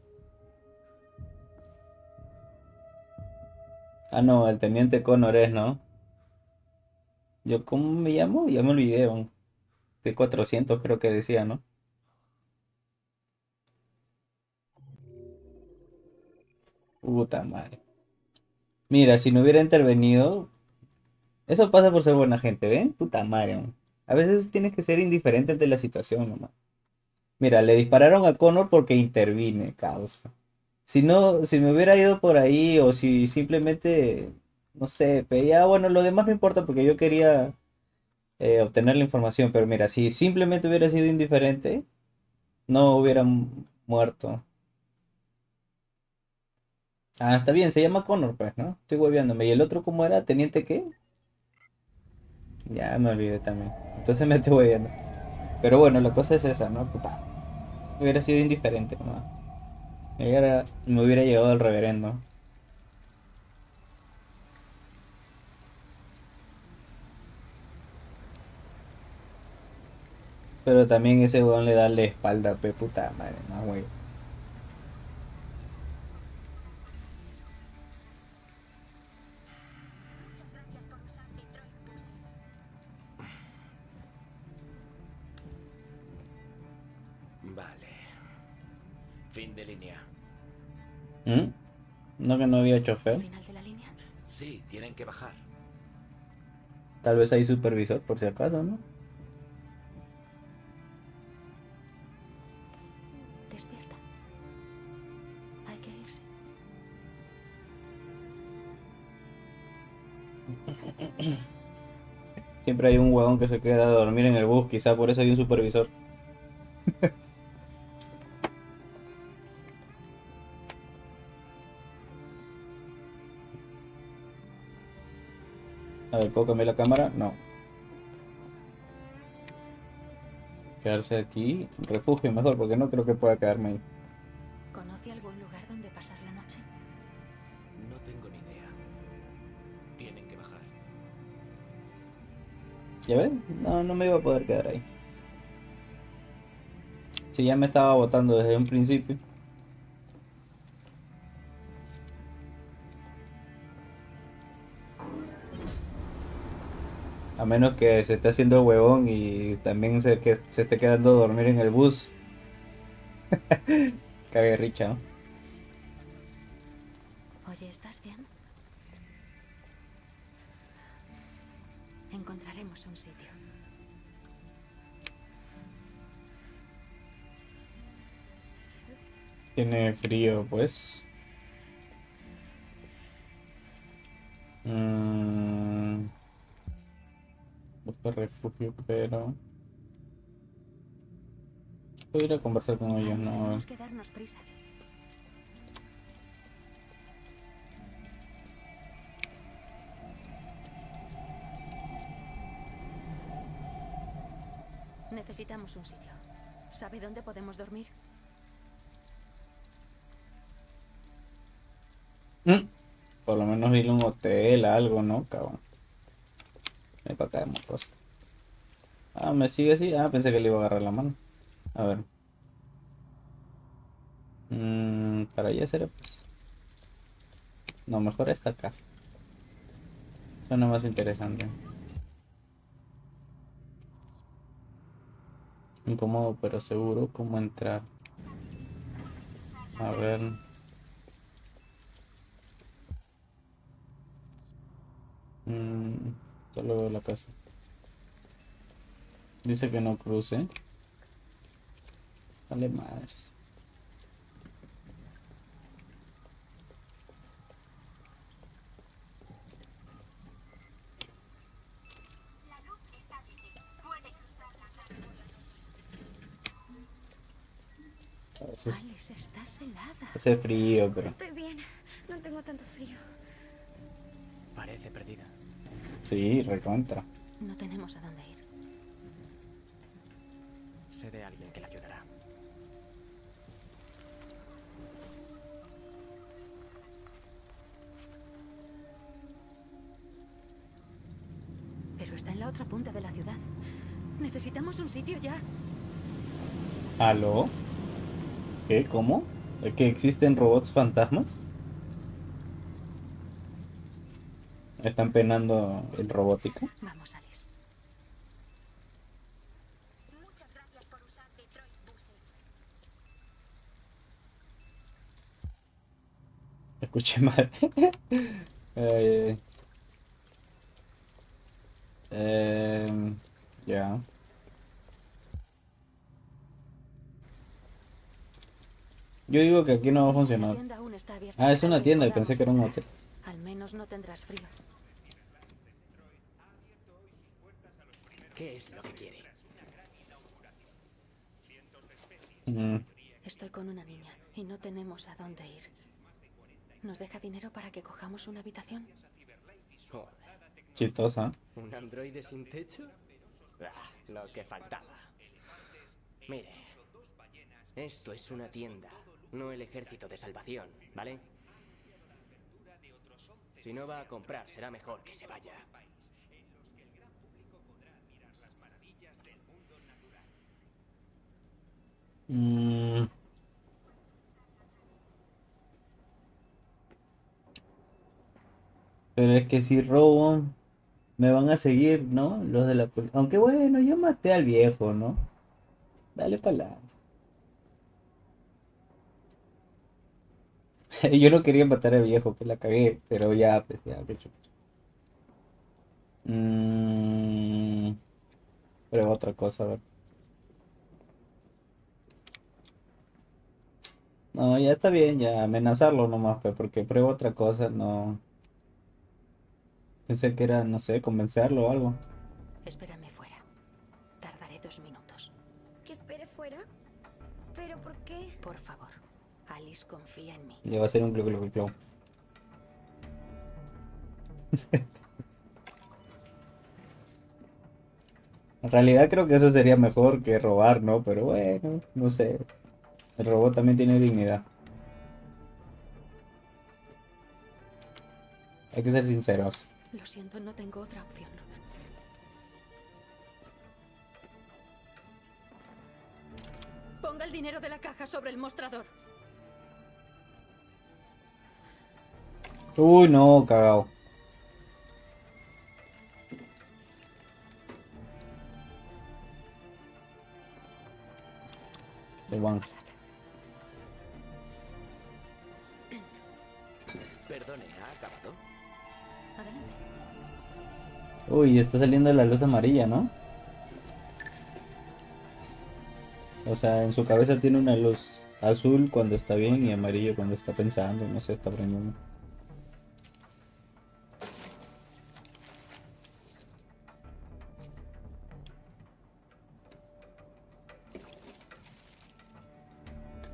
Ah, no, el teniente Connor es, ¿no? ¿Yo cómo me llamo? Ya me olvidé. ¿No? T cuatrocientos creo que decía, ¿no? Puta madre. Mira, si no hubiera intervenido... Eso pasa por ser buena gente, ¿ven? Puta madre, man. A veces tienes que ser indiferente ante la situación, nomás. Mira, le dispararon a Connor porque intervine, causa. Si no, si me hubiera ido por ahí o si simplemente, no sé, pero ya, bueno, lo demás no importa porque yo quería eh, obtener la información, pero mira, si simplemente hubiera sido indiferente, no hubiera mu- muerto. Ah, está bien, se llama Connor, pues, ¿no? Estoy hueveándome. ¿Y el otro cómo era? ¿Teniente qué? Ya me olvidé también. Entonces me estoy hueveando. Pero bueno, la cosa es esa, ¿no? Puta. Hubiera sido indiferente, nomás. Me hubiera, me hubiera llegado el reverendo. Pero también ese weón le da la espalda, pe puta madre, más wey. Vale. Fin de línea. ¿Mm? ¿No que no había chofer? ¿Final de la línea? Sí, tienen que bajar. Tal vez hay supervisor por si acaso, ¿no? Despierta. Hay que irse. Siempre hay un huevón que se queda a dormir en el bus, quizá por eso hay un supervisor. A ver, ¿puedo cambiar la cámara? No. Quedarse aquí. Refugio mejor, porque no creo que pueda quedarme ahí. ¿Conoce algún lugar donde pasar la noche? No tengo ni idea. Tienen que bajar. ¿Ya ven? No, no me iba a poder quedar ahí. Si ya me estaba botando desde un principio. A menos que se esté haciendo huevón y también se, que se esté quedando a dormir en el bus. Cague richa, ¿no? Oye, ¿estás bien? Encontraremos un sitio. Tiene frío, pues. Super refugio, pero... voy a ir a conversar con ellos, ¿no? Tenemos que darnos prisa. Necesitamos un sitio. ¿Sabe dónde podemos dormir? Mm. Por lo menos ir a un hotel, algo, ¿no? Cabrón. Ven para acá, más cosas. Ah, me sigue así. Ah, pensé que le iba a agarrar la mano. A ver. Mm, para allá será pues. No, mejor esta casa. Suena más interesante. Incómodo pero seguro. ¿Cómo entrar? A ver. Mm, solo veo la casa. Dice que no cruce. Vale madres. Eso es- Alice, estás helada. hace frío, pero Estoy bien, no tengo tanto frío. Parece perdida. sí, recontra. No tenemos a dónde ir. Sé de alguien que la ayudará. Pero está en la otra punta de la ciudad. Necesitamos un sitio ya. ¿Aló? ¿Qué? ¿Cómo? ¿Es que existen robots fantasmas? ¿Están penando en robótica? Vamos, Alice. Escuché mal. eh, eh, ya. Yo digo que aquí no va a La funcionar. tienda aún está abierta Ah, es para una que tienda y podamos pensé que era un entrar. hotel. Al menos no tendrás frío. ¿Qué es lo que quiere? Mm, Estoy con una niña y no tenemos a dónde ir. ¿Nos deja dinero para que cojamos una habitación? Joder, chistosa. ¿un androide sin techo? Ah, lo que faltaba. Mire, esto es una tienda, no el ejército de salvación, ¿vale? Si no va a comprar, será mejor que se vaya. Mm. Pero es que si robo, me van a seguir, ¿no? Los de la policía. Aunque bueno, yo maté al viejo, ¿no? Dale para Yo no quería matar al viejo, que la cagué, pero ya, pues ya, qué chulo. Mm, Prueba otra cosa, a ver. No, ya está bien, ya amenazarlo nomás, pues, porque prueba otra cosa, no. Pensé que era, no sé, convencerlo o algo. Espérame fuera. Tardaré dos minutos. ¿Que espere fuera? ¿Pero por qué? Por favor. Alice confía en mí. Ya va a ser un club, club, club. En realidad creo que eso sería mejor que robar, ¿no? Pero bueno, no sé. El robot también tiene dignidad. Hay que ser sinceros. Lo siento, no tengo otra opción. Ponga el dinero de la caja sobre el mostrador. Uy, no, cagao. El one. Perdone, ¿ha acabado? Adelante. Uy, está saliendo la luz amarilla, ¿no? O sea, en su cabeza tiene una luz azul cuando está bien y amarillo cuando está pensando, no sé, está aprendiendo.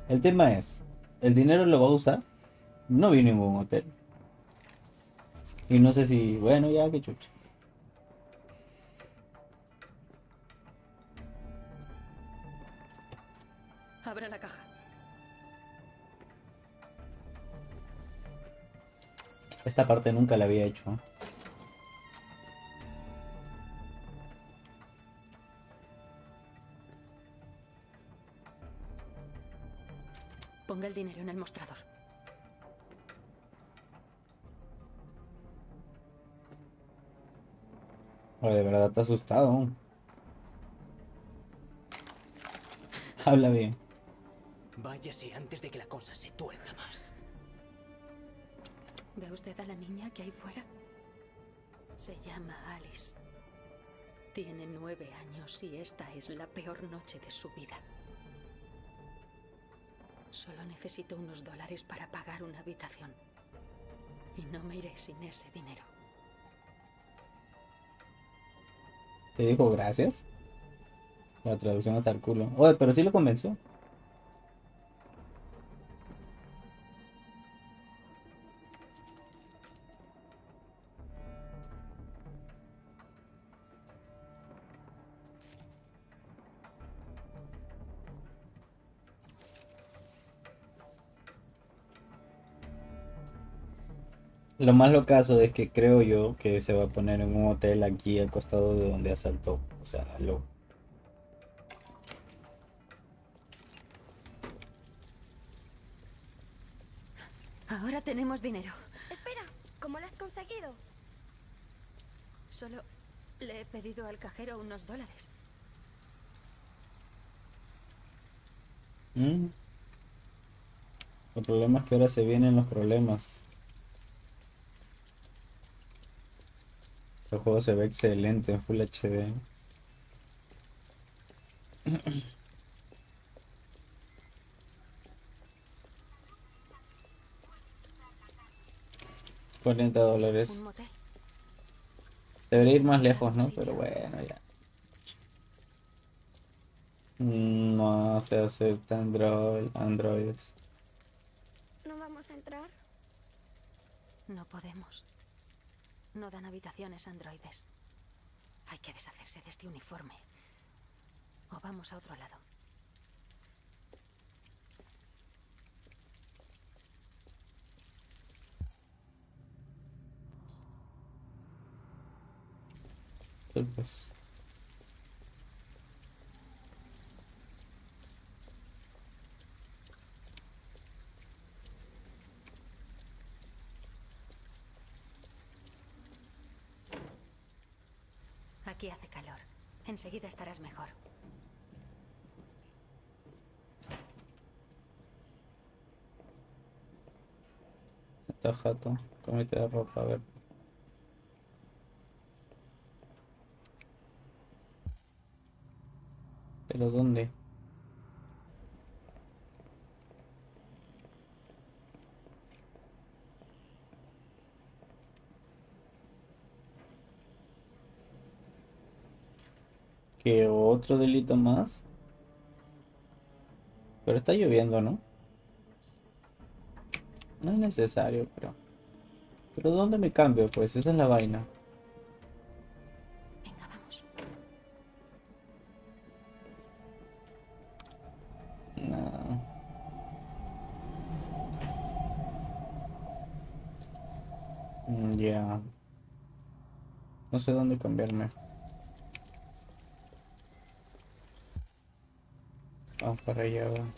El tema es, ¿el dinero lo va a usar? No vi ningún hotel. Y no sé si, bueno, ya que chucha. Abra la caja. Esta parte nunca la había hecho, ¿eh? Ponga el dinero en el mostrador. Oye, de verdad te asustado. Habla bien. Váyase antes de que la cosa se tuerza más. ¿Ve usted a la niña que hay fuera? Se llama Alice. Tiene nueve años y esta es la peor noche de su vida. Solo necesito unos dólares para pagar una habitación. Y no me iré sin ese dinero. Te dijo gracias. La traducción hasta el culo. Oye, pero sí lo convenció. Lo más locazo es que creo yo que se va a poner en un hotel aquí al costado de donde asaltó. O sea, lo... Ahora tenemos dinero. Espera, ¿cómo lo has conseguido? Solo le he pedido al cajero unos dólares. ¿Mm? El problema es que ahora se vienen los problemas. El juego se ve excelente en Full H D. cuarenta dólares. Un motel. Debería ir más lejos, ¿no? Pero bueno, ya. No se acepta Android, Androides. ¿No vamos a entrar? No podemos. No dan habitaciones androides. Hay que deshacerse de este uniforme. O vamos a otro lado. Pues. Aquí hace calor. Enseguida estarás mejor. Está jato. Comete de ropa, a ver. ¿Pero dónde? ¿Qué otro delito más? Pero está lloviendo, ¿no? No es necesario, pero... ¿Pero dónde me cambio? Pues esa es la vaina. Venga, vamos. No. Mm, ya. No sé dónde cambiarme. Vamos para allá, va.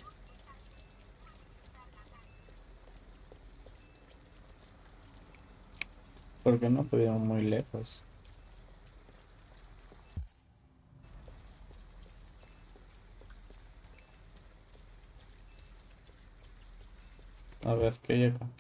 Porque no pudimos muy lejos. A ver, ¿qué hay acá?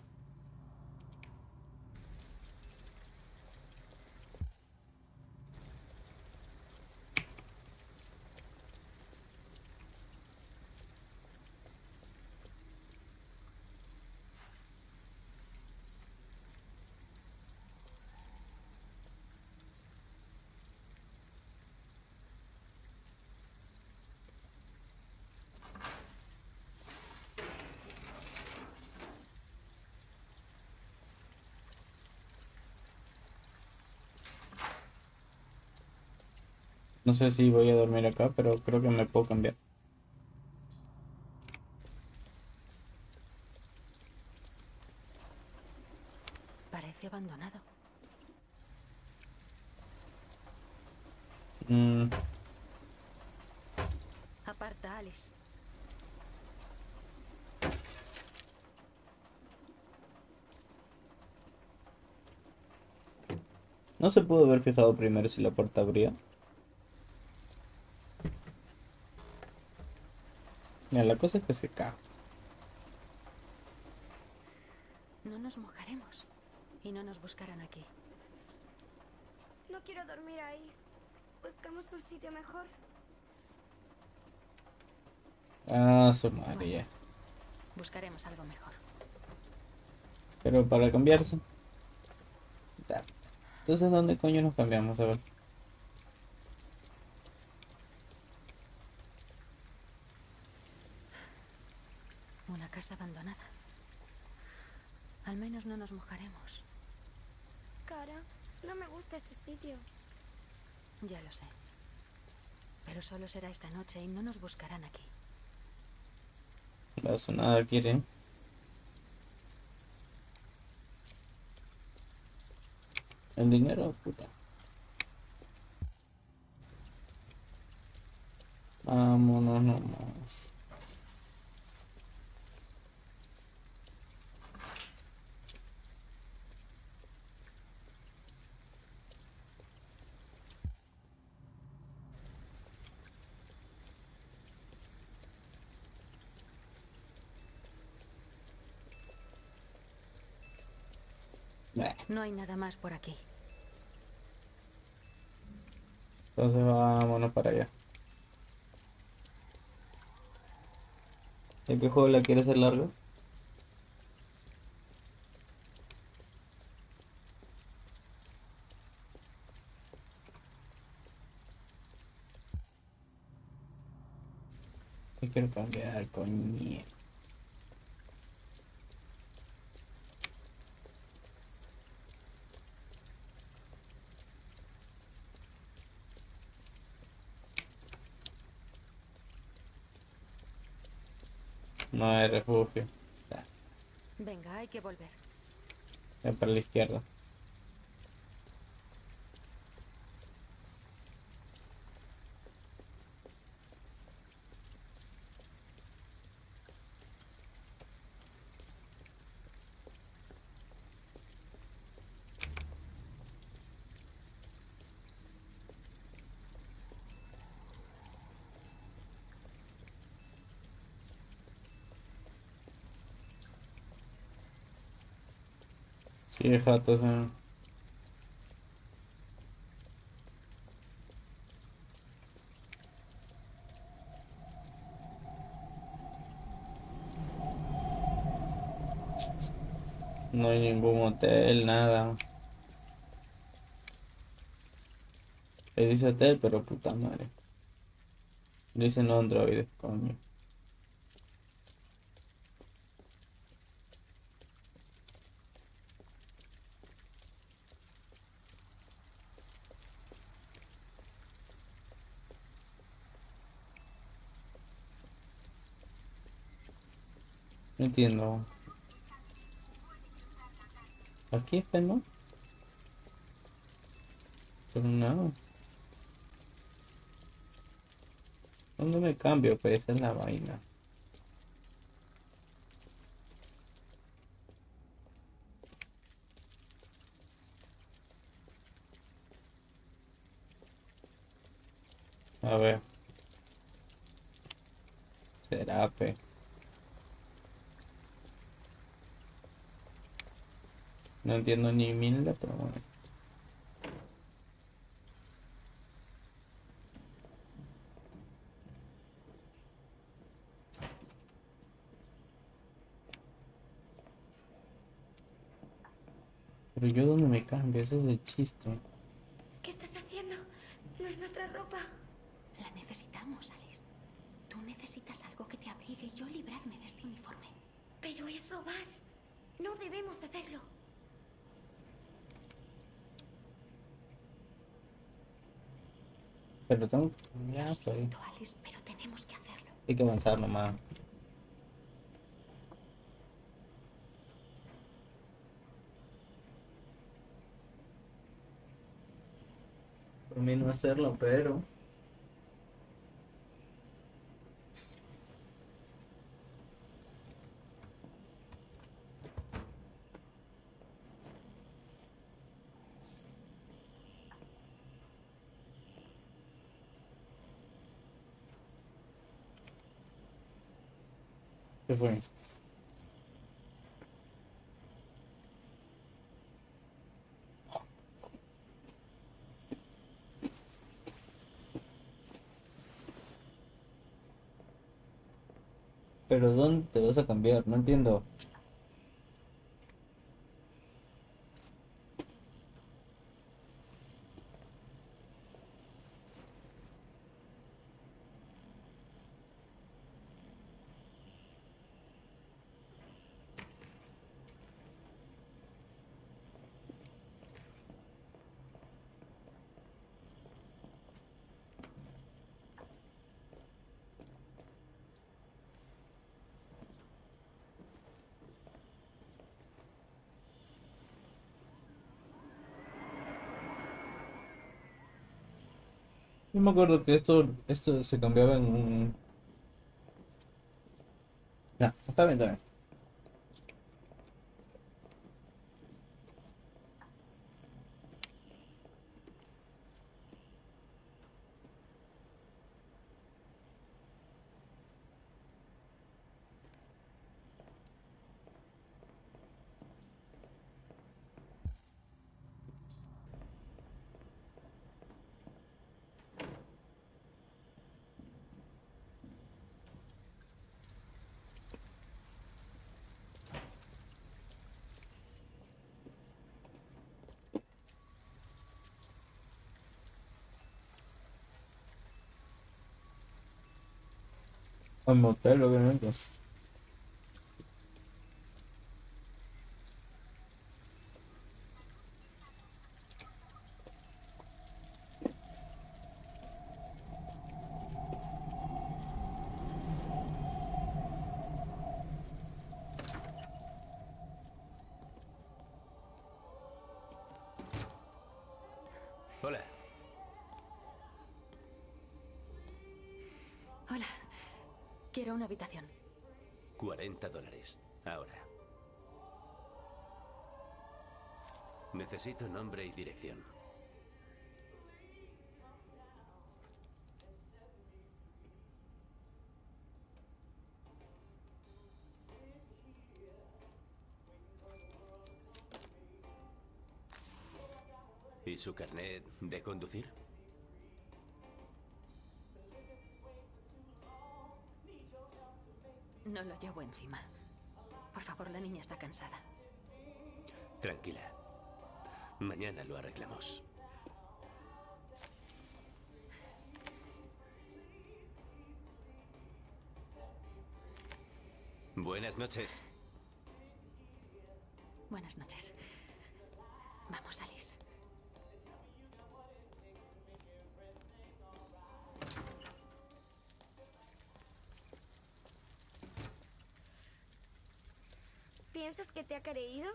No sé si voy a dormir acá, pero creo que me puedo cambiar. Parece abandonado. Mm, Aparta, Alice. no se pudo haber fijado primero si la puerta abría. Mira, la cosa es que se cae. No nos mojaremos y no nos buscarán aquí. No quiero dormir ahí. Buscamos un sitio mejor. Ah, su madre ya. Buscaremos algo mejor. Pero para cambiarse. Ya. Entonces, ¿dónde coño nos cambiamos? A ver. Una casa abandonada. Al menos no nos mojaremos. Cara, no me gusta este sitio. Ya lo sé. Pero solo será esta noche y no nos buscarán aquí. La sonada quiere. El dinero, puta. Vámonos nomás. No hay nada más por aquí. Entonces vámonos para allá. ¿El qué juego la quiere hacer largo? Te quiero cambiar, coño. No hay refugio. Ya, Venga, hay que volver. ya para la izquierda. Sí, jatos, eh. No hay ningún hotel, nada. Le dice hotel, pero puta madre. Dice no androides, coño. No entiendo. Aquí está, ¿no? Pero no. ¿Dónde me cambio? Pues esa es la vaina. A ver. Será, pe. No entiendo ni mil, pero bueno. Pero yo dónde me cambio, ese es el chiste. ¿Qué estás haciendo? No es nuestra ropa. La necesitamos, Alice. Tú necesitas algo que te abrigue y yo librarme de este uniforme. Pero es robar. No debemos hacerlo. Pero tengo... Ya, Lo estoy. siento, Alice, pero tenemos que hacerlo. Hay que avanzar nomás. Por mí no hacerlo, pero... ¿Qué fue? ¿Pero dónde te vas a cambiar? No entiendo. Yo me acuerdo que esto, esto se cambiaba en un... Ya, está bien, está bien. Al motel, obviamente. Hola. Hola. Quiero una habitación. cuarenta dólares. Ahora. Necesito nombre y dirección. ¿Y su carnet de conducir? No lo llevo encima. Por favor, la niña está cansada. Tranquila. Mañana lo arreglamos. Buenas noches. Buenas noches. Vamos, Alice. ¿Piensas que te ha creído?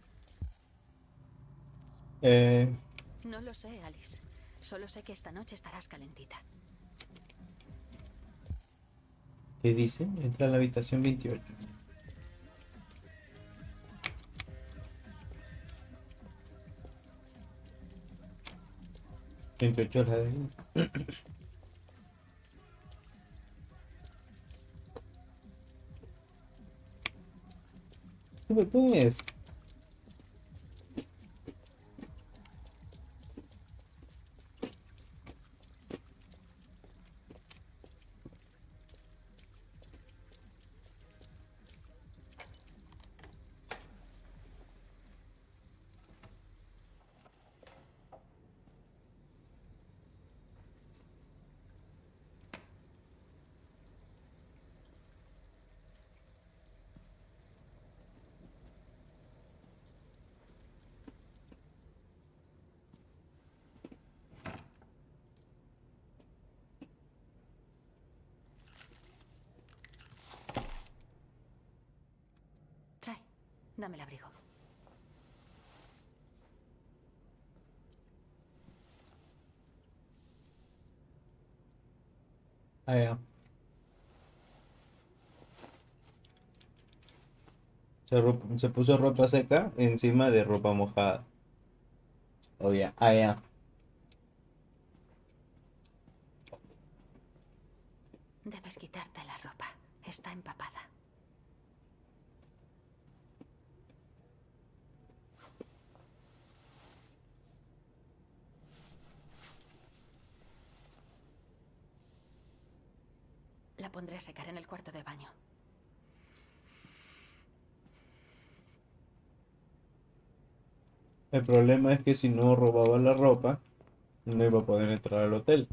Eh... No lo sé, Alice. Solo sé que esta noche estarás calentita. ¿Qué dice? Entra a la habitación veintiocho. veintiocho es la de ahí. ¿Qué pues? Dame el abrigo. Ah, ya. Se, ro- se puso ropa seca encima de ropa mojada. Oh, ya. Ah, ya. Debes quitarte la ropa. Está empapada. La pondré a secar en el cuarto de baño. El problema es que si no robaba la ropa, no iba a poder entrar al hotel.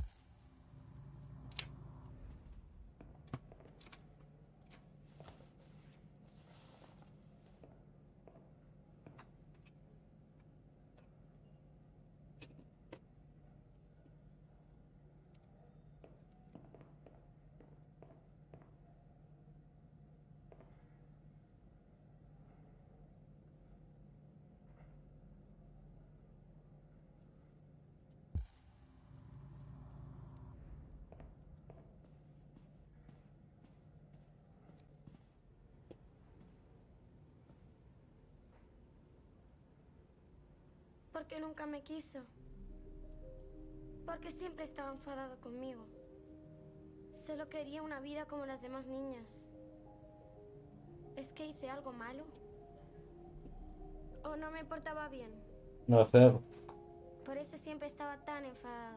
Porque nunca me quiso. Porque siempre estaba enfadado conmigo. Solo quería una vida como las demás niñas. ¿Es que hice algo malo? ¿O no me portaba bien? No hacer. Por eso siempre estaba tan enfadado.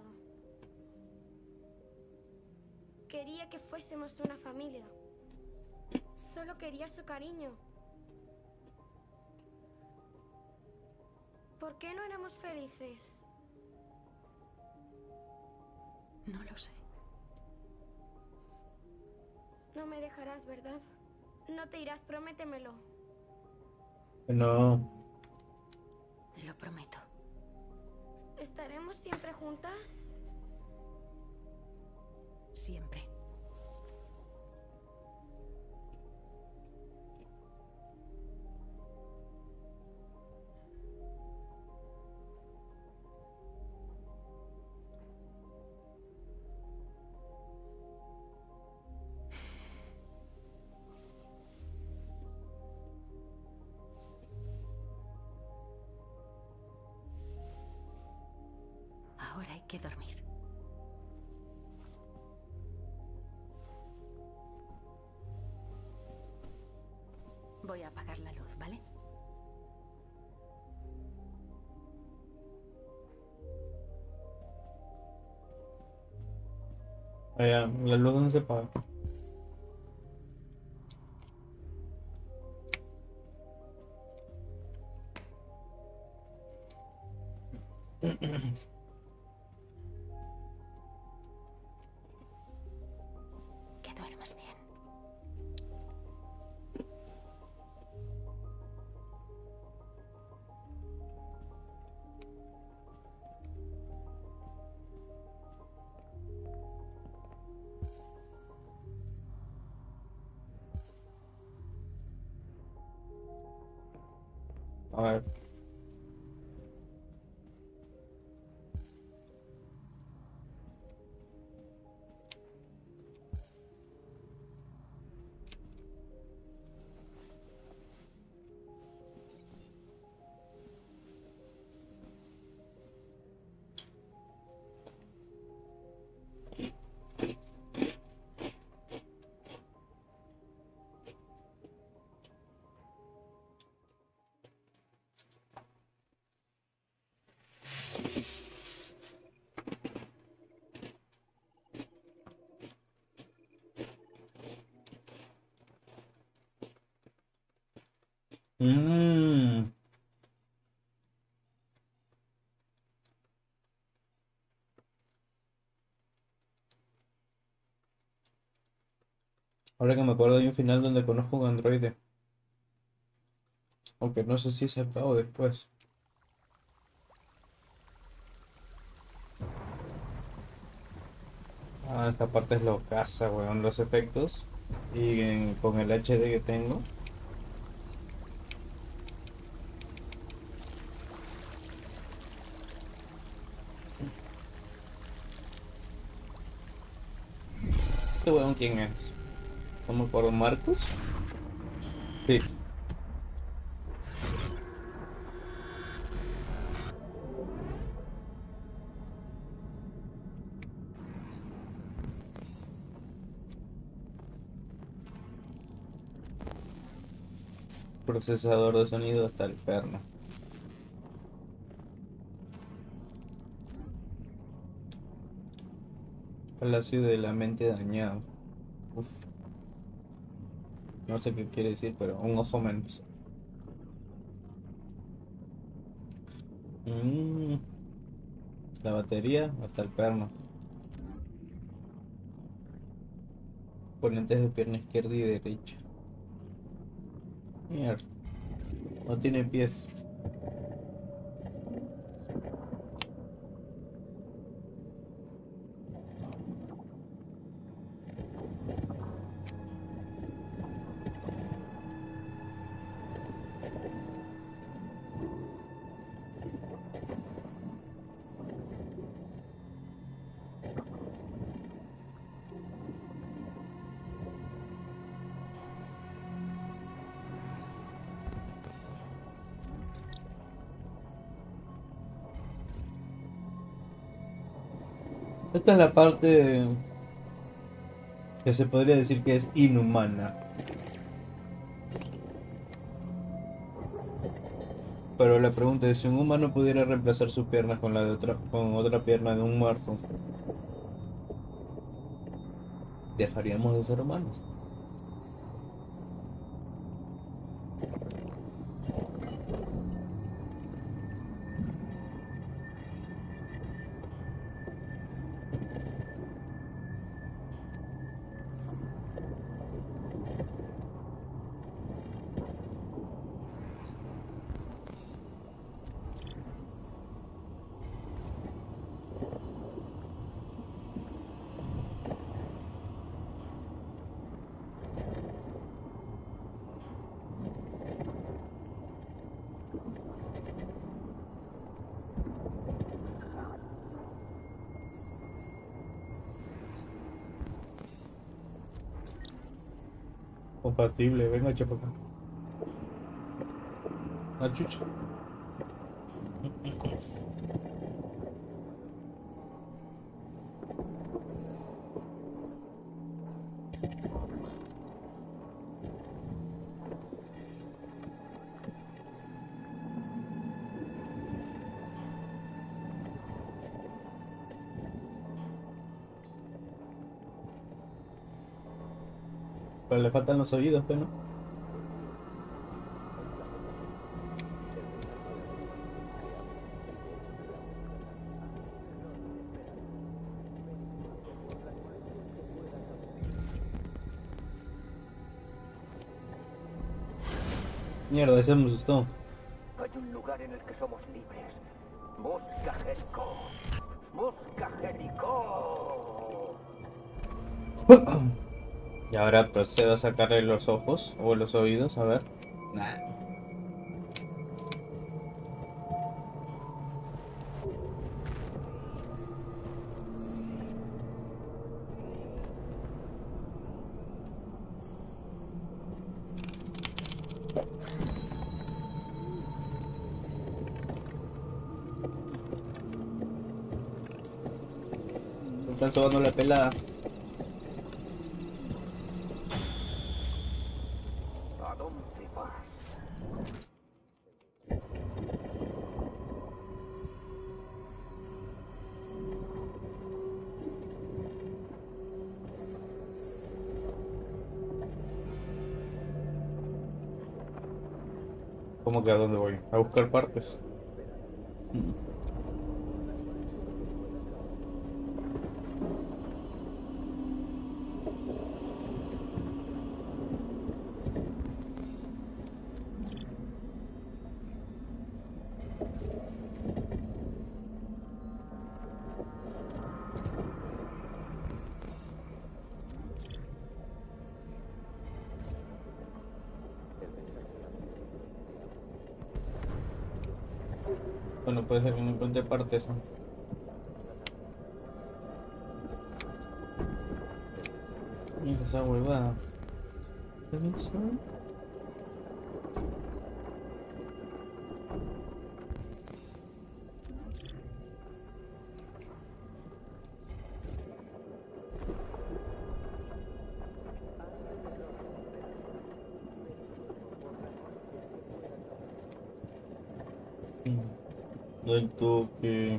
Quería que fuésemos una familia. Solo quería su cariño. ¿Por qué no éramos felices? No lo sé. No me dejarás, ¿verdad? No te irás, prométemelo. No. Lo prometo. ¿Estaremos siempre juntas? Siempre. Ahora hay que dormir. Voy a apagar la luz, ¿vale? Ah, ya. La luz no se apaga. Que duermas bien. A ver. Mmm. Ahora que me acuerdo hay un final donde conozco un androide. Aunque no sé si es acá o después. Ah, esta parte es locaza, weón, los efectos. Y en- con el H D que tengo. ¿Este huevón quién es? ¿Cómo por Marcus? Sí. Procesador de sonido hasta el perno. Palacio de la mente dañado. Uf. No sé qué quiere decir, pero un ojo menos. Mm. La batería hasta el perno. Componentes de pierna izquierda y derecha. Mierda. No tiene pies. Esta es la parte que se podría decir que es inhumana. Pero la pregunta es, si un humano pudiera reemplazar sus piernas con la de otra, con otra pierna de un muerto, ¿dejaríamos de ser humanos? Compatible, venga, chepa acá. Ah, chucha. Pero le faltan los oídos, pues, ¿no? Mierda, ese me asustó. Hay un lugar en el que somos libres. Busca Jericó. Busca Jericó. Y ahora procedo a sacarle los ojos o los oídos, a ver. Nah. Me están sobando la pelada. ¿Cómo que a dónde voy? A buscar partes. Bueno, puede ser que no encuentre partes, ¿no? Mira esa huevada. ¿Qué es eso? Del toque.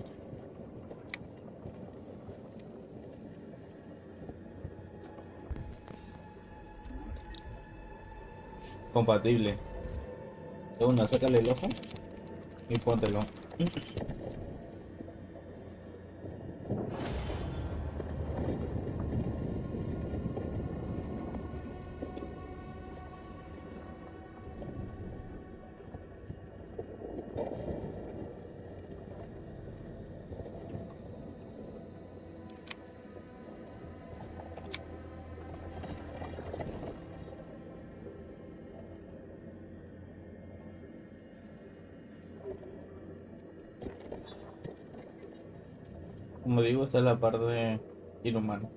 Compatible. De una, sácale el ojo y póntelo. Como digo, esta es la parte inhumana.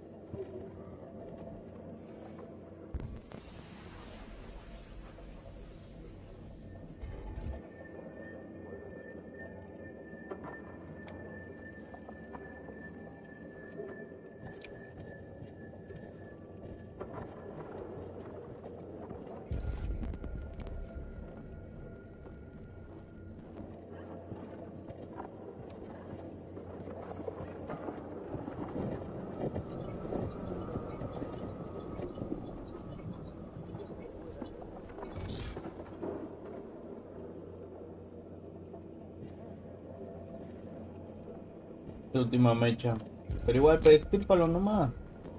La última mecha. Pero igual, pues, expírpalo nomás.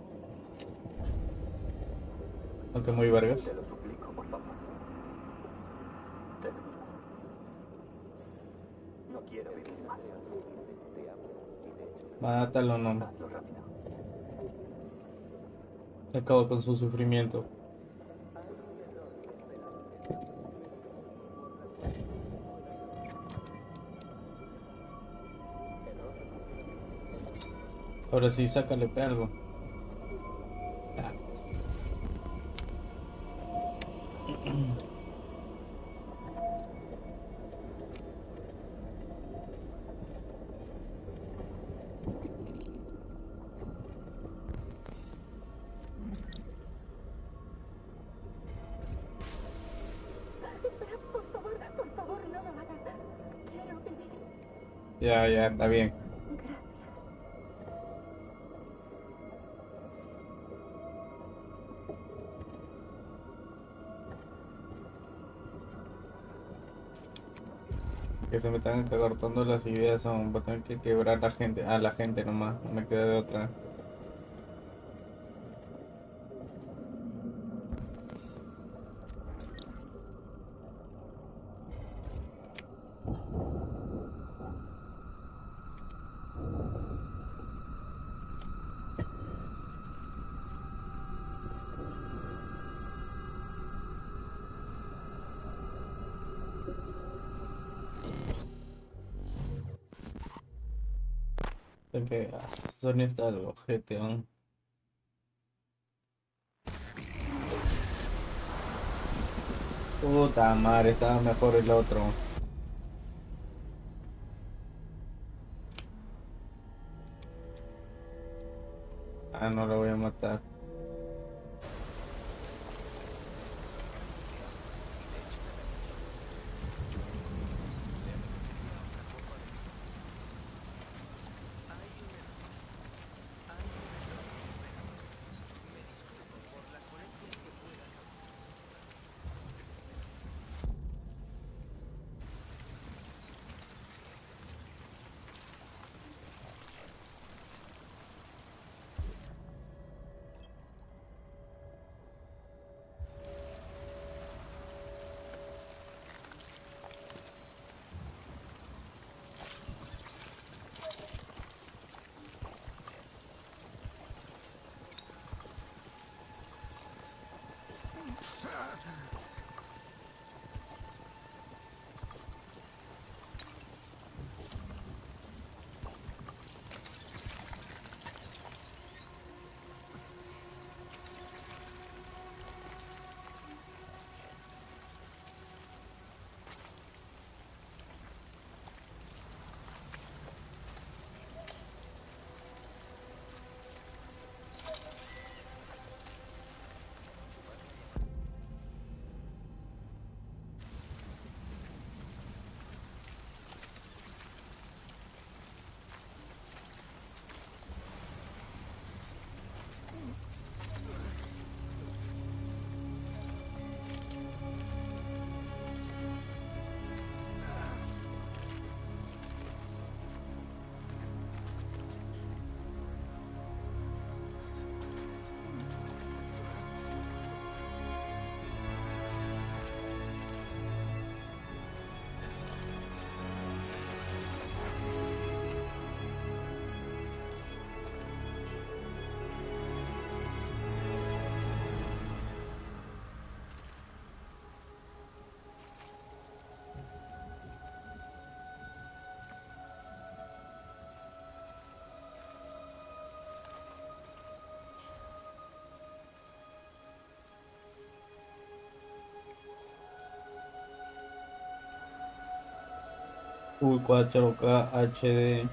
Aunque muy vergas. Mátalo nomás. Acabo con su sufrimiento. Ahora sí, sácale pe algo. Ah. Ya, ya, está bien. Que se me están cortando las ideas, son, voy a tener que quebrar la gente, a la gente nomás, no me queda de otra. Que son estas el ojete, ¿no? Puta madre, estaba mejor el otro. Ah, no lo voy a matar. Uy, cuatro K H D.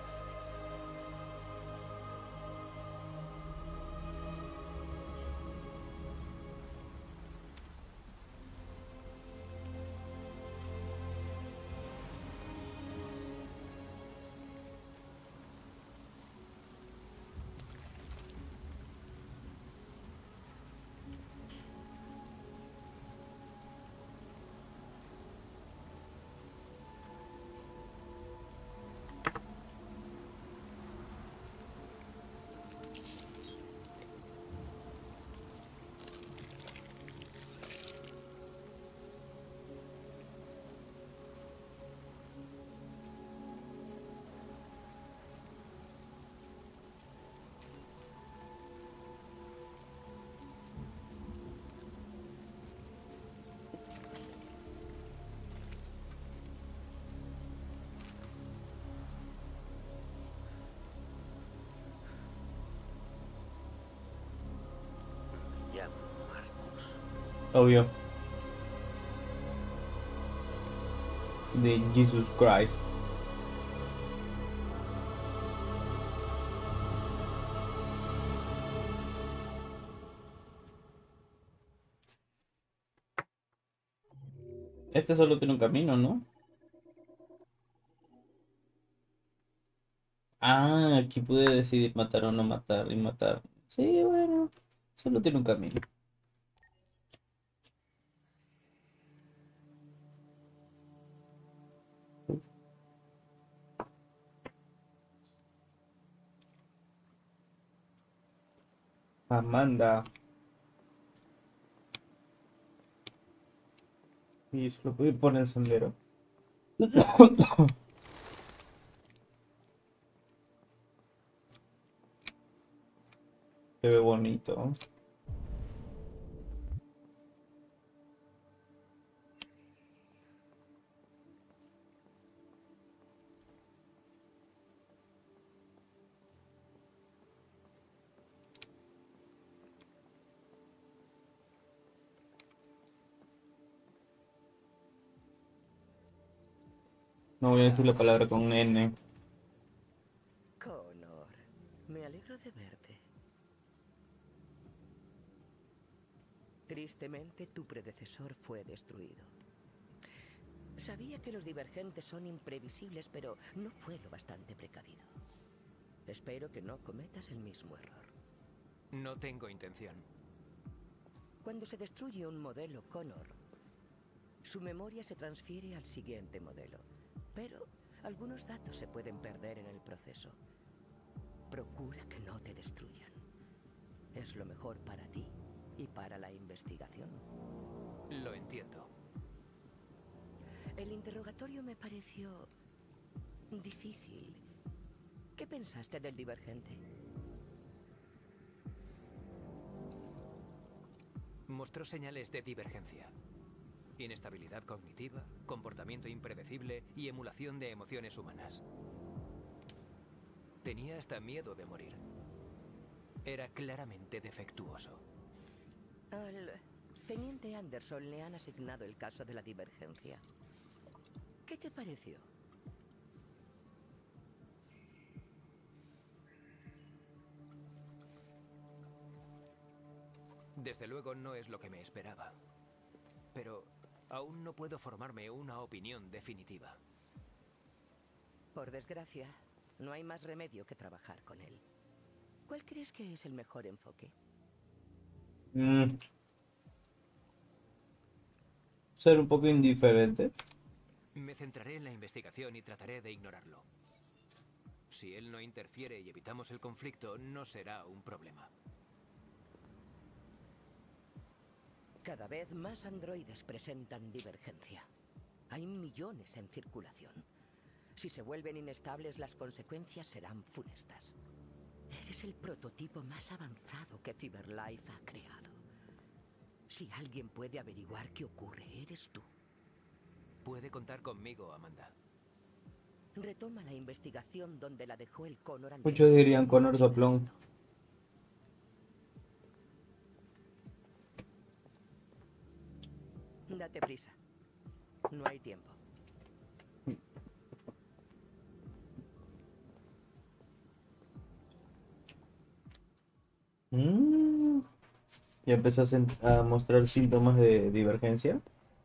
Llamo Marcus. Obvio. De Jesus Christ. Este solo tiene un camino, ¿no? Ah, aquí pude decidir matar o no matar y matar. Sí, bueno, solo tiene un camino. Amanda. Y solo puedo ir por el sendero. Se ve bonito. No voy a decir la palabra con N. Connor, me alegro de verte. Tristemente, tu predecesor fue destruido. Sabía que los divergentes son imprevisibles, pero no fue lo bastante precavido. Espero que no cometas el mismo error. No tengo intención. Cuando se destruye un modelo Connor, su memoria se transfiere al siguiente modelo. Pero algunos datos se pueden perder en el proceso. Procura que no te destruyan. Es lo mejor para ti y para la investigación. Lo entiendo. El interrogatorio me pareció difícil. ¿Qué pensaste del divergente? Mostró señales de divergencia. Inestabilidad cognitiva, comportamiento impredecible y emulación de emociones humanas. Tenía hasta miedo de morir. Era claramente defectuoso. Al teniente Anderson le han asignado el caso de la divergencia. ¿Qué te pareció? Desde luego no es lo que me esperaba. Pero aún no puedo formarme una opinión definitiva. Por desgracia, no hay más remedio que trabajar con él. ¿Cuál crees que es el mejor enfoque? Mm. Ser un poco indiferente. Me centraré en la investigación y trataré de ignorarlo. Si él no interfiere y evitamos el conflicto, no será un problema. Cada vez más androides presentan divergencia. Hay millones en circulación. Si se vuelven inestables, las consecuencias serán funestas. Eres el prototipo más avanzado que Cyberlife ha creado. Si alguien puede averiguar qué ocurre, eres tú. Puede contar conmigo, Amanda. Retoma la investigación donde la dejó el Connor anterior. Muchos dirían Connor soplón. Date prisa. No hay tiempo. Mm, ya empezó a, sen- a mostrar síntomas de divergencia.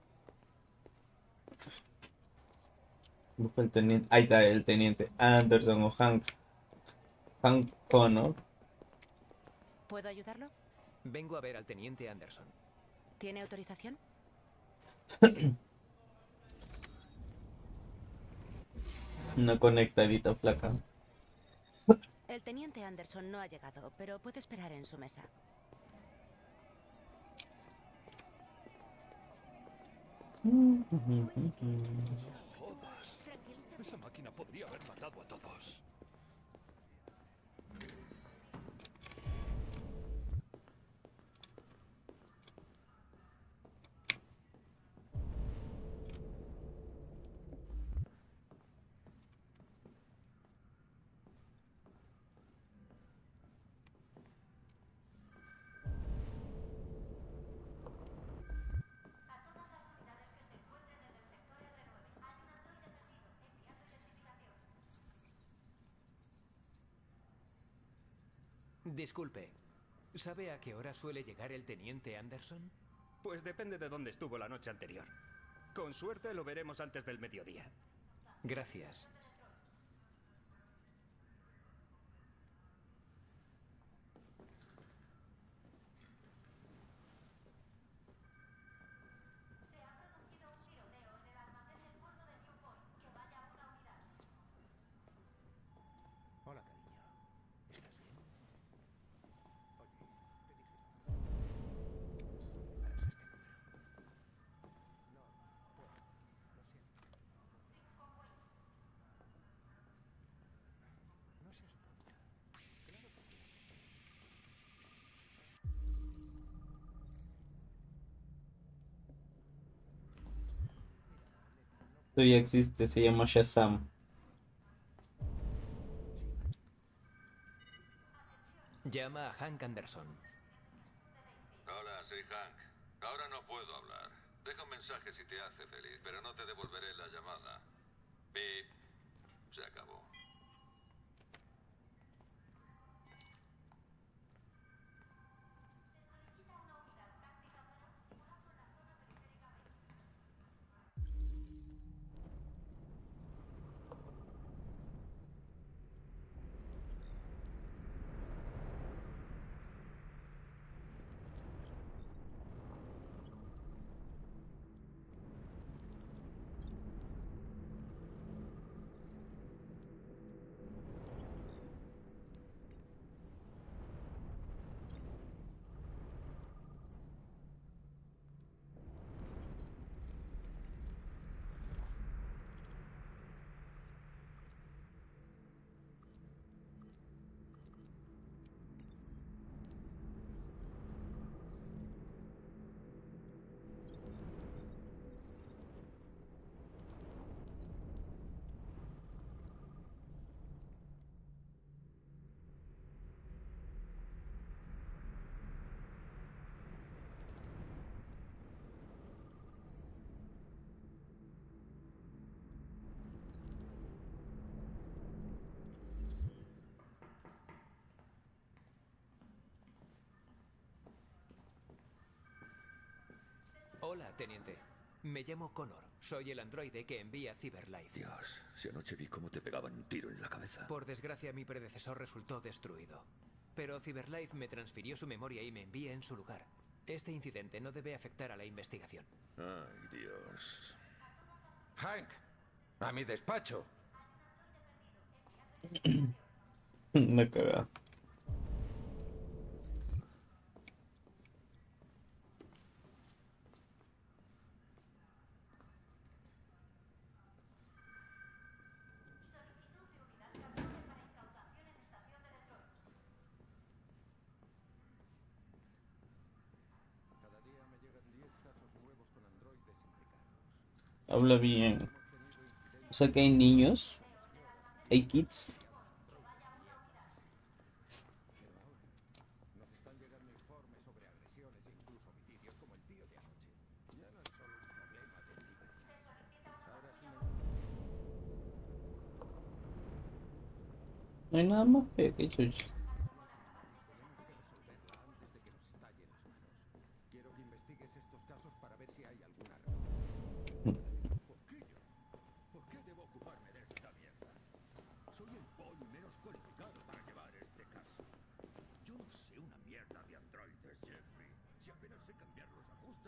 Busca el teniente. Ahí está el teniente Anderson o Hank. Hank Connor. ¿Puedo ayudarlo? Vengo a ver al teniente Anderson. ¿Tiene autorización? Una conectadita flaca. El teniente Anderson no ha llegado, pero puede esperar en su mesa. Jodas. Esa máquina podría haber matado a todos. Disculpe, ¿sabe a qué hora suele llegar el teniente Anderson? Pues depende de dónde estuvo la noche anterior. Con suerte lo veremos antes del mediodía. Gracias. Hola, cariño. ¿Estás bien? Oye, te dije... Verás este número. No, puedo. Lo siento. No seas tonta. Claro que sí. Esto ya existe, se llama Shazam. Llama a Hank Anderson. Hola, soy Hank. Ahora no puedo hablar. Deja un mensaje si te hace feliz, pero no te devolveré la llamada. Pip. Se acabó. Hola, teniente. Me llamo Connor. Soy el androide que envía Cyberlife. Dios, si anoche vi cómo te pegaban un tiro en la cabeza. Por desgracia, mi predecesor resultó destruido. Pero Cyberlife me transfirió su memoria y me envía en su lugar. Este incidente no debe afectar a la investigación. Ay, Dios. Hank, a mi despacho. Una cagada. Cada día me llegan diez casos nuevos con androides implicados. Habla bien. O sea que hay niños. Hay kids. Nos están llegando informes sobre agresiones e incluso homicidios como el tío de anoche. Ya no es solo un problema de libertad. Ahora es una... No hay nada más feo que chucha. Tenemos que resolverlo.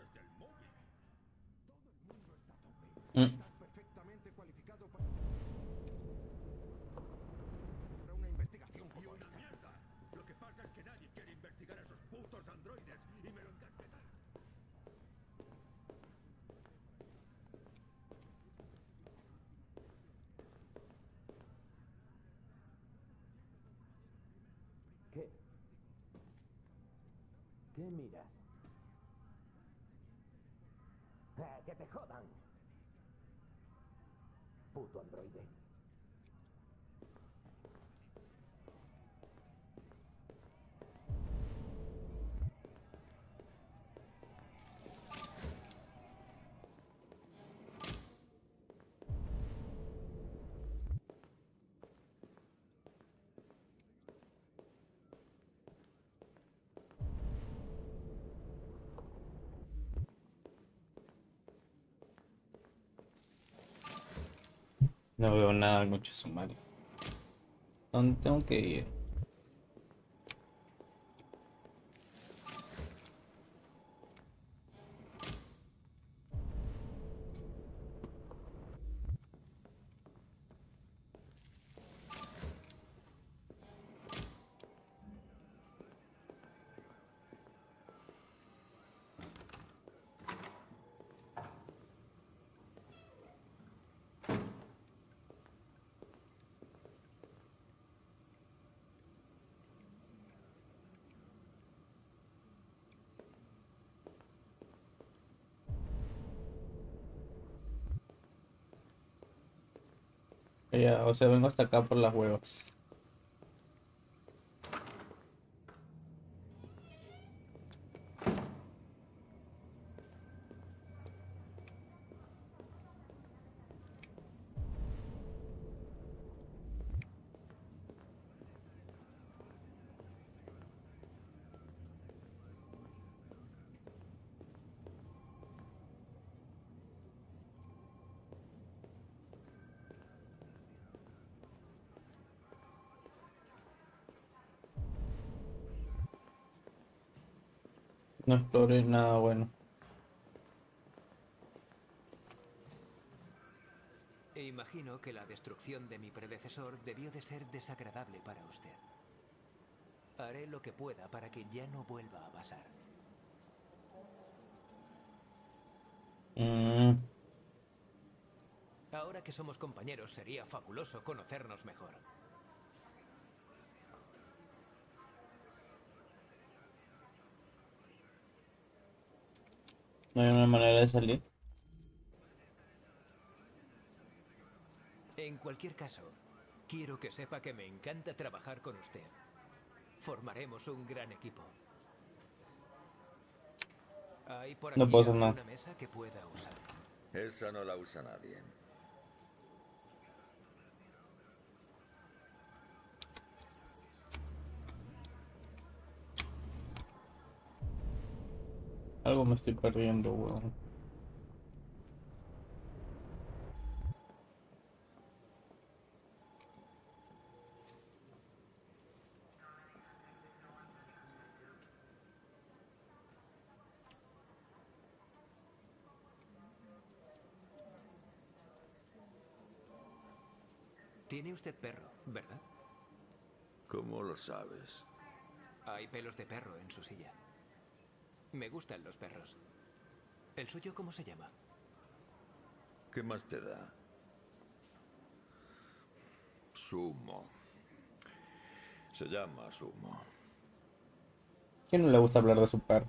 desde el móvil. Todo el mundo está a tope. Mm. Estás perfectamente cualificado para para una investigación como esta. Mierda. Lo que pasa es que nadie quiere investigar a esos putos androides y me lo encasquetan. ¿Qué? ¿Qué miras? ¡Eh, que te jodan! Puto androide. No veo nada, mucho sumario. ¿Dónde tengo que ir? Ya, o sea, vengo hasta acá por las huevas. No exploré nada bueno. E imagino que la destrucción de mi predecesor debió de ser desagradable para usted. Haré lo que pueda para que ya no vuelva a pasar. Mm. Ahora que somos compañeros, sería fabuloso conocernos mejor. No hay una manera de salir. En cualquier caso, quiero que sepa que me encanta trabajar con usted. Formaremos un gran equipo. ¿Hay por aquí No puedo hacer alguna nada. mesa que pueda usar? Esa no la usa nadie. Algo me estoy perdiendo, weón. Tiene usted perro, ¿verdad? ¿Cómo lo sabes? Hay pelos de perro en su silla. Me gustan los perros. ¿El suyo cómo se llama? ¿Qué más te da? Sumo. Se llama Sumo. ¿Quién no le gusta hablar de su perro?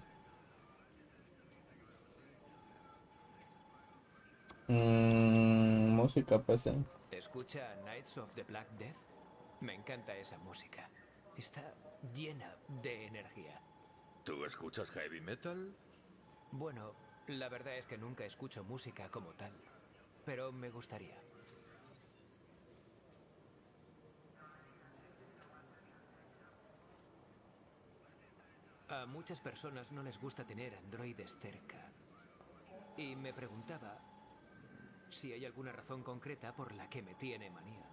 Mm, música, pues, ¿eh? ¿Escucha Knights of the Black Death? Me encanta esa música. Está llena de energía. ¿Tú escuchas heavy metal? Bueno, la verdad es que nunca escucho música como tal, pero me gustaría. A muchas personas no les gusta tener androides cerca. Y me preguntaba si hay alguna razón concreta por la que me tiene manía.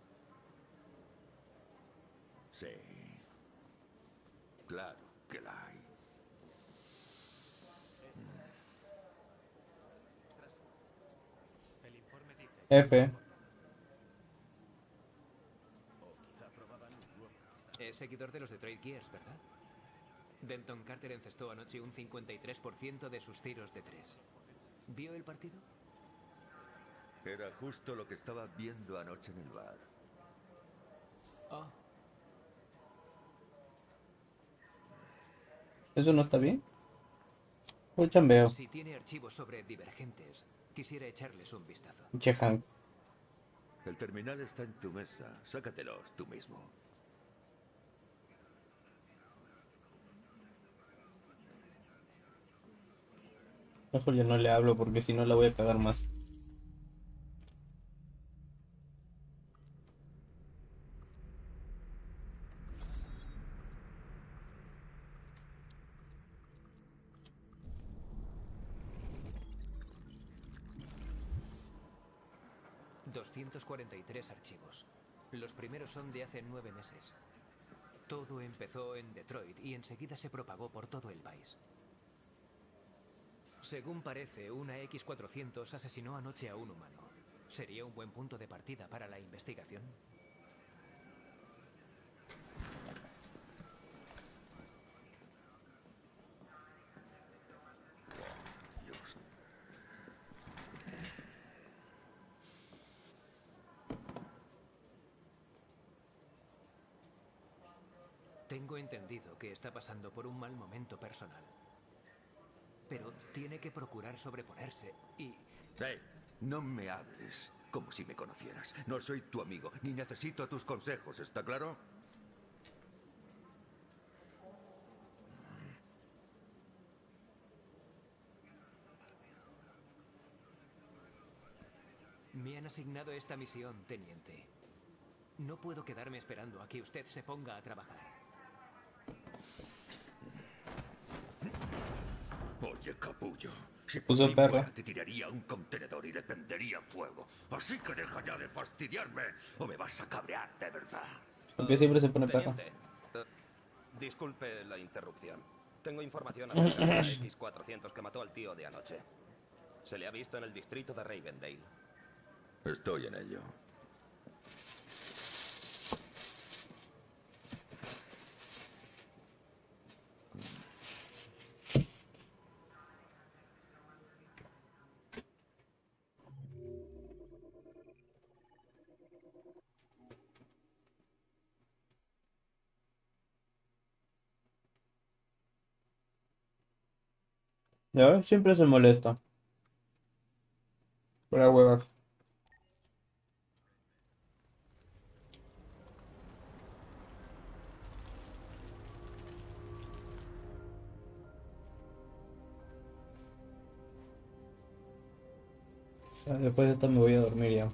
Sí. Claro que la hay. F. Es seguidor de los Detroit Gears, ¿verdad? Denton Carter encestó anoche un cincuenta y tres por ciento de sus tiros de tres. ¿Vio el partido? Era justo lo que estaba viendo anoche en el bar. Oh. ¿Eso no está bien? Un chambeo. Si tiene archivos sobre divergentes, quisiera echarles un vistazo. Che Hank. El terminal está en tu mesa. Sácatelos tú mismo. Mejor ya no le hablo porque si no la voy a cagar más. doscientos cuarenta y tres archivos. Los primeros son de hace nueve meses. Todo empezó en Detroit y enseguida se propagó por todo el país. Según parece, una equis cuatrocientos asesinó anoche a un humano. ¿Sería un buen punto de partida para la investigación? Dios. Tengo entendido que está pasando por un mal momento personal. Pero tiene que procurar sobreponerse y... Hey, no me hables como si me conocieras. No soy tu amigo, ni necesito tus consejos, ¿está claro? Me han asignado esta misión, teniente. No puedo quedarme esperando a que usted se ponga a trabajar. Oye, capullo, si Puso por mí perro. fuera, te tiraría un contenedor y le prendería fuego. Así que deja ya de fastidiarme o me vas a cabrear de verdad. ¿Por qué siempre se pone perro? Teniente, eh, disculpe la interrupción. Tengo información acerca de la equis cuatrocientos que mató al tío de anoche. Se le ha visto en el distrito de Ravendale. Estoy en ello. Ya ves, siempre se molesta. Para huevas. Ya, después de esto me voy a dormir ya.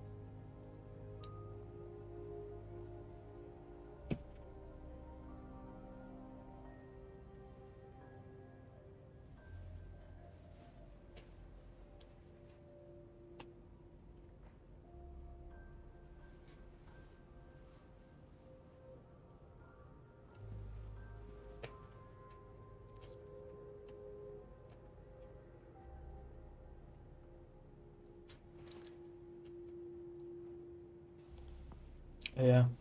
Ya.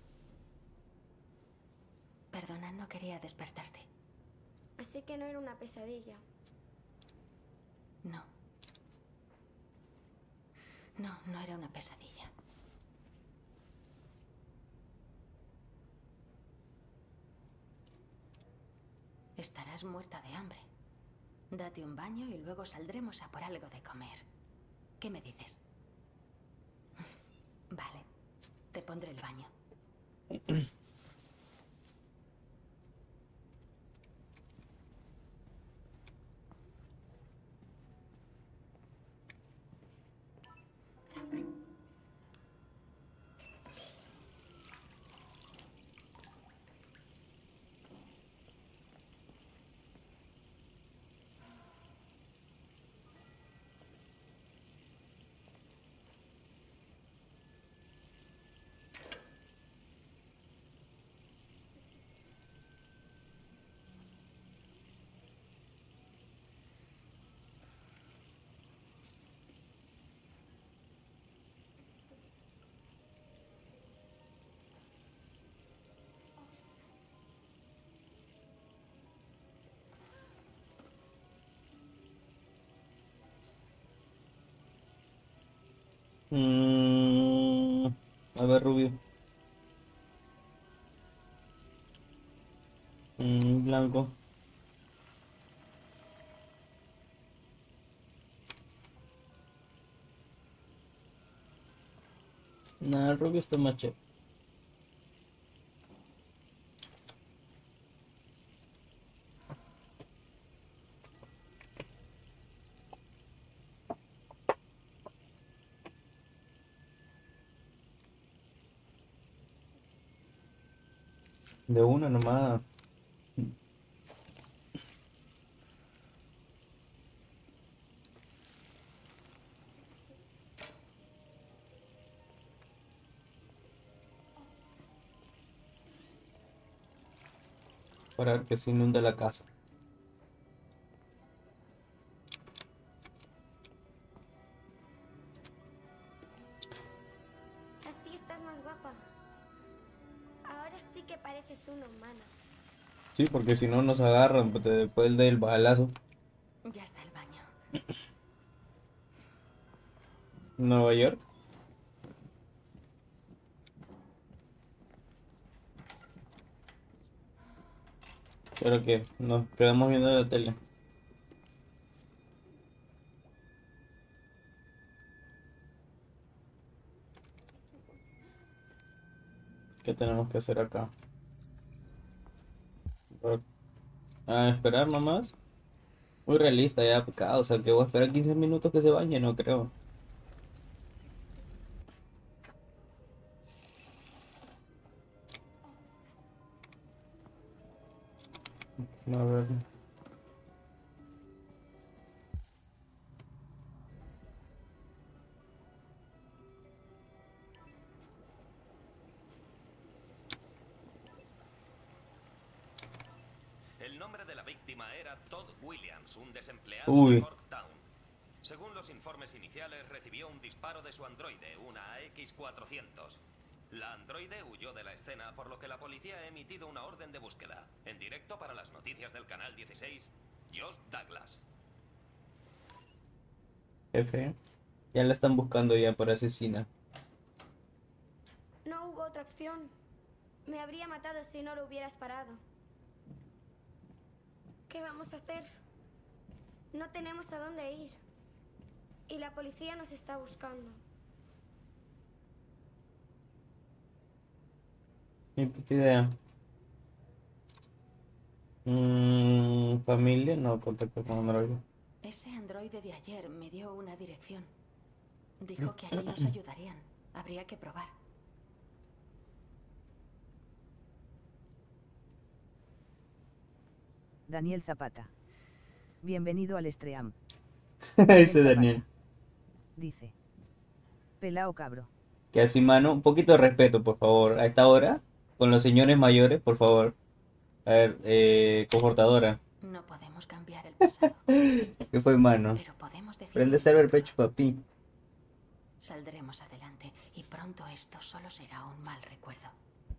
Perdona, no quería despertarte. Así que no era una pesadilla. No. No, no era una pesadilla. Estarás muerta de hambre. Date un baño y luego saldremos a por algo de comer. ¿Qué me dices? Vale, te pondré el baño. Mm, a ver, rubio. Mm, blanco. Nah, el rubio está más chévere. De una nomás. Para ver que se inunda la casa. Así estás más guapa. Ahora sí que pareces una humana. Sí, porque si no nos agarran pues, después del balazo. Ya está el baño. Nueva York. Pero que nos quedamos viendo la tele. ¿Qué tenemos que hacer acá? A esperar nomás. Muy realista ya, acá, o sea que voy a esperar quince minutos que se bañe, no creo. A ver. El nombre de la víctima era Todd Williams, un desempleado Uy. de Corktown. Según los informes iniciales, recibió un disparo de su androide, una A X cuatrocientos. La androide huyó de la escena, por lo que la policía ha emitido una orden de búsqueda. En directo para las noticias del canal dieciséis, Josh Douglas. Jefe. Ya la están buscando ya por asesina. No hubo otra opción. Me habría matado si no lo hubieras parado. ¿Qué vamos a hacer? No tenemos a dónde ir. Y la policía nos está buscando. Ni puta idea. Mm, familia, no, contacto con androide. Ese androide de ayer me dio una dirección. Dijo que allí nos ayudarían. Habría que probar. Daniel Zapata. Bienvenido al Stream. Ese Daniel. Dice. Pelao cabro. Que así, mano, un poquito de respeto, por favor. A esta hora, con los señores mayores, por favor. A ver, eh, confortadora. No podemos cambiar el pasado. ¿Qué fue, mano? Pero podemos decidir. Prende cero el pecho, papi. Saldremos adelante y pronto esto solo será un mal recuerdo.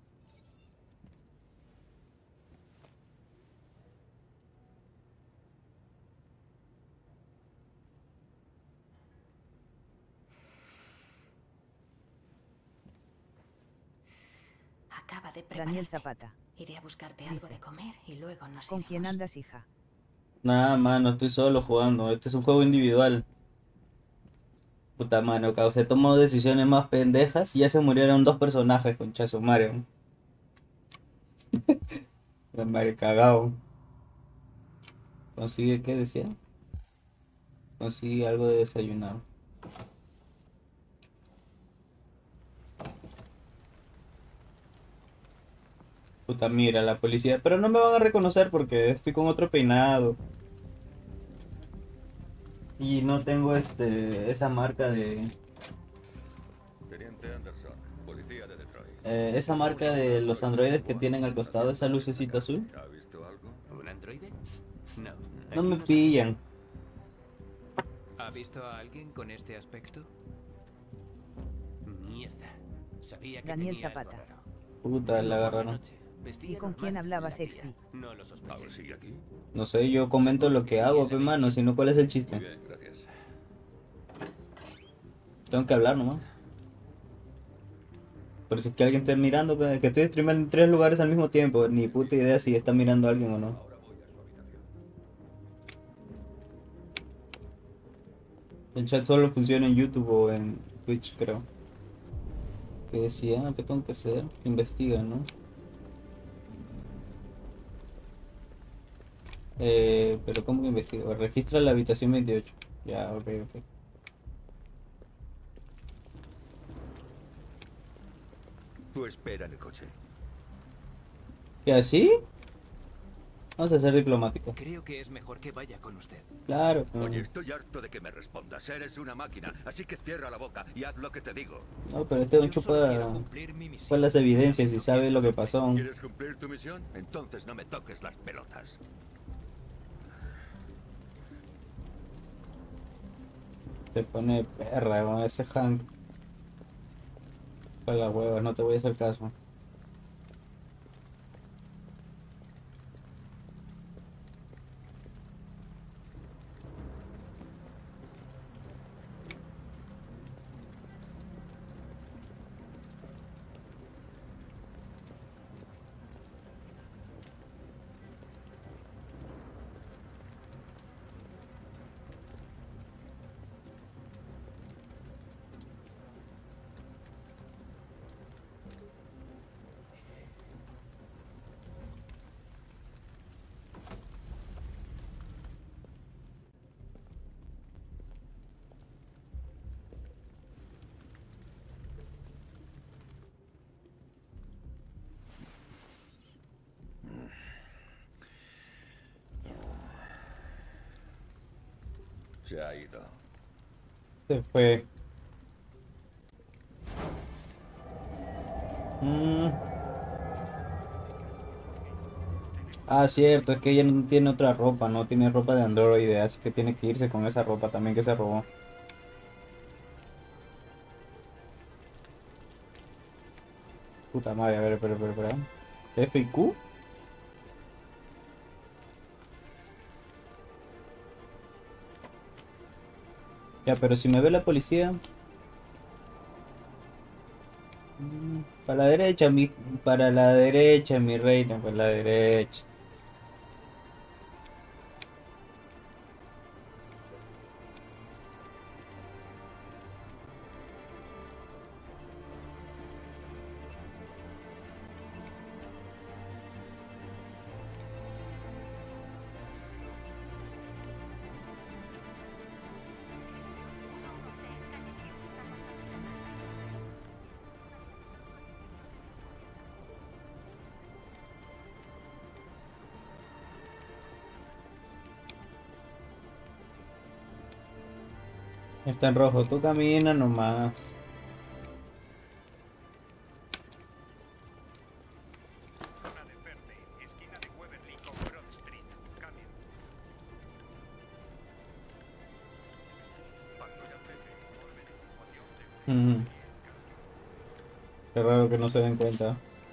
Acaba de prepararte. Daniel Zapata. Iré a buscarte algo de comer y luego nos ¿Con iremos. quién andas, hija? Nada, mano, estoy solo jugando. Este es un juego individual. Puta mano, causa, he tomado decisiones más pendejas y ya se murieron dos personajes, conchazo, Mario. Mario cagado. ¿Consigue qué decía? Consigue algo de desayunar. Puta, mira, la policía. Pero no me van a reconocer porque estoy con otro peinado. Y no tengo este esa marca de... Teniente Anderson, policía de Detroit. Eh, esa marca de los androides que tienen al costado, esa lucecita azul. ¿Ha visto algo? ¿Un androide? No. No me aquí pillan. ¿Ha visto a alguien con este aspecto? Mierda. Sabía que Daniel tenía Zapata. algo raro. Puta, la agarraron. ¿Y con quién hablabas, Exti? No lo sospeché. ¿Ahora sigue aquí? No sé, yo comento lo que hago, pe mano, si no, ¿cuál es el chiste? Bien, gracias. Tengo que hablar nomás. Pero si es que alguien esté mirando, pues, que estoy streamando en tres lugares al mismo tiempo, ni puta idea si está mirando a alguien o no. El chat solo funciona en YouTube o en Twitch, creo. Que decía, ¿qué tengo que hacer? Investiga, ¿no? Eh, pero ¿cómo que investiga? Registra la habitación veintiocho. Ya, ok, ok. Tú espera en el coche. ¿Qué así? Vamos a ser diplomáticos. Creo que es mejor que vaya con usted. Claro. Oye, estoy harto de que me respondas. Eres una máquina, así que cierra la boca y haz lo que te digo. No, pero este un chupa pues las evidencias y sabe lo que pasó. ¿Quieres cumplir tu misión? Entonces no me toques las pelotas. Te pone perra con ese Hank. Para la hueva, no te voy a hacer caso. Se ha ido. Se fue. Mm. Ah, cierto, es que ella no tiene otra ropa, no tiene ropa de Android, así que tiene que irse con esa ropa también que se robó. Puta madre, a ver, espera, espera, espera. F y Q. Ya, pero si me ve la policía. Mm, Para la derecha, mi. Para la derecha, mi reina, para la derecha. Está en rojo, tú camina nomás. Ujú. Qué raro que no se den cuenta.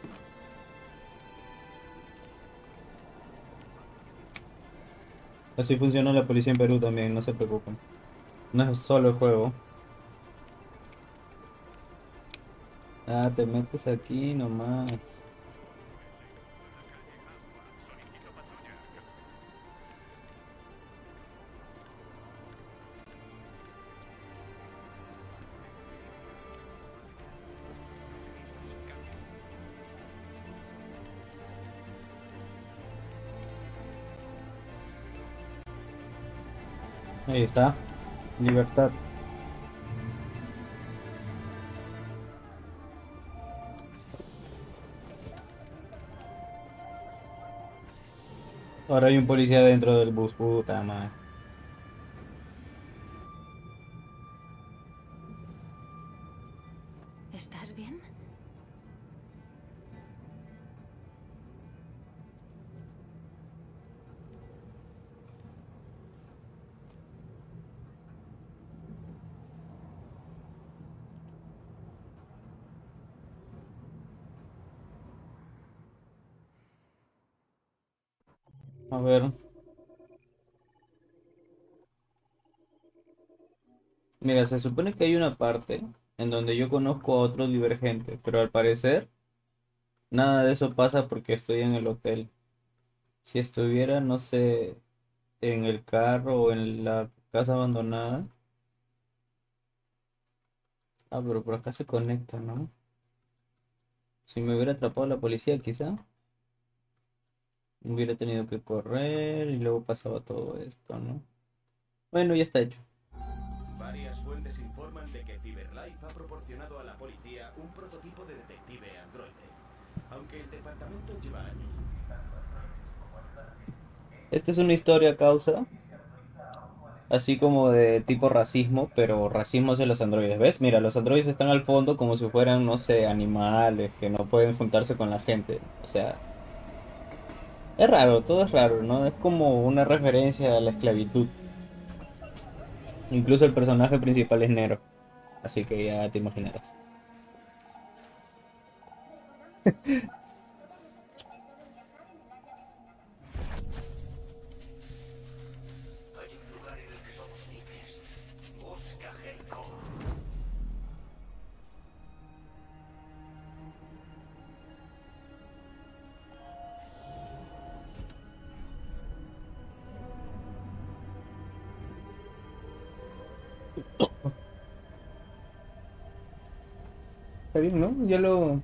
Así funciona la policía en Perú también, no se preocupen. No es solo el juego. Ah, te metes aquí nomás. Ahí está. Libertad. Ahora hay un policía dentro del bus, puta madre. ¿Estás bien? A ver. Mira, se supone que hay una parte en donde yo conozco a otro divergente, pero al parecer nada de eso pasa porque estoy en el hotel. Si estuviera, no sé, en el carro o en la casa abandonada. Ah, pero por acá se conecta, ¿no? Si me hubiera atrapado la policía, quizá hubiera tenido que correr y luego pasaba todo esto, ¿no? Bueno, ya está hecho. Varias fuentes informan de que CyberLife ha proporcionado a la policía un prototipo de detective androide. Aunque el departamento lleva años utilizando androides como altares. Esta es una historia causa, así como de tipo racismo, pero racismo hacia los androides. ¿Ves? Mira, los androides están al fondo como si fueran, no sé, animales que no pueden juntarse con la gente. O sea, es raro, todo es raro, ¿no? Es como una referencia a la esclavitud. Incluso el personaje principal es negro, así que ya te imaginarás. Hay un lugar en el que somos libres. Busca Jericho. Está bien, ¿no? Ya lo...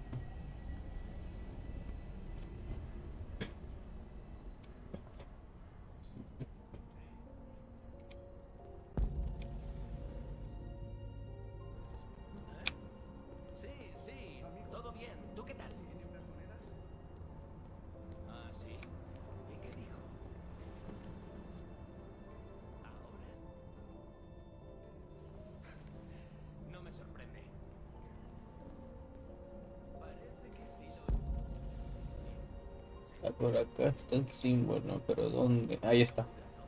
Sí, sí, todo bien. ¿Tú qué tal? Ah, sí. ¿Y qué dijo? ¿Ahora? No me sorprende. Parece que sí lo... Ah, por acá está el símbolo, pero ¿dónde? Ahí está.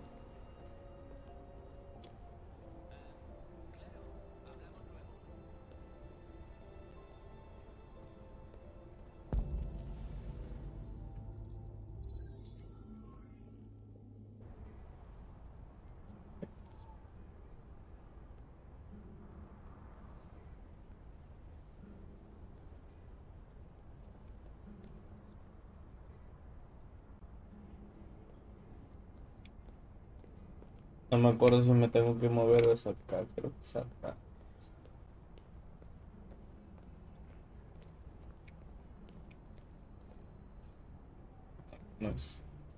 No me acuerdo si me tengo que mover o es acá, creo que es acá. No es.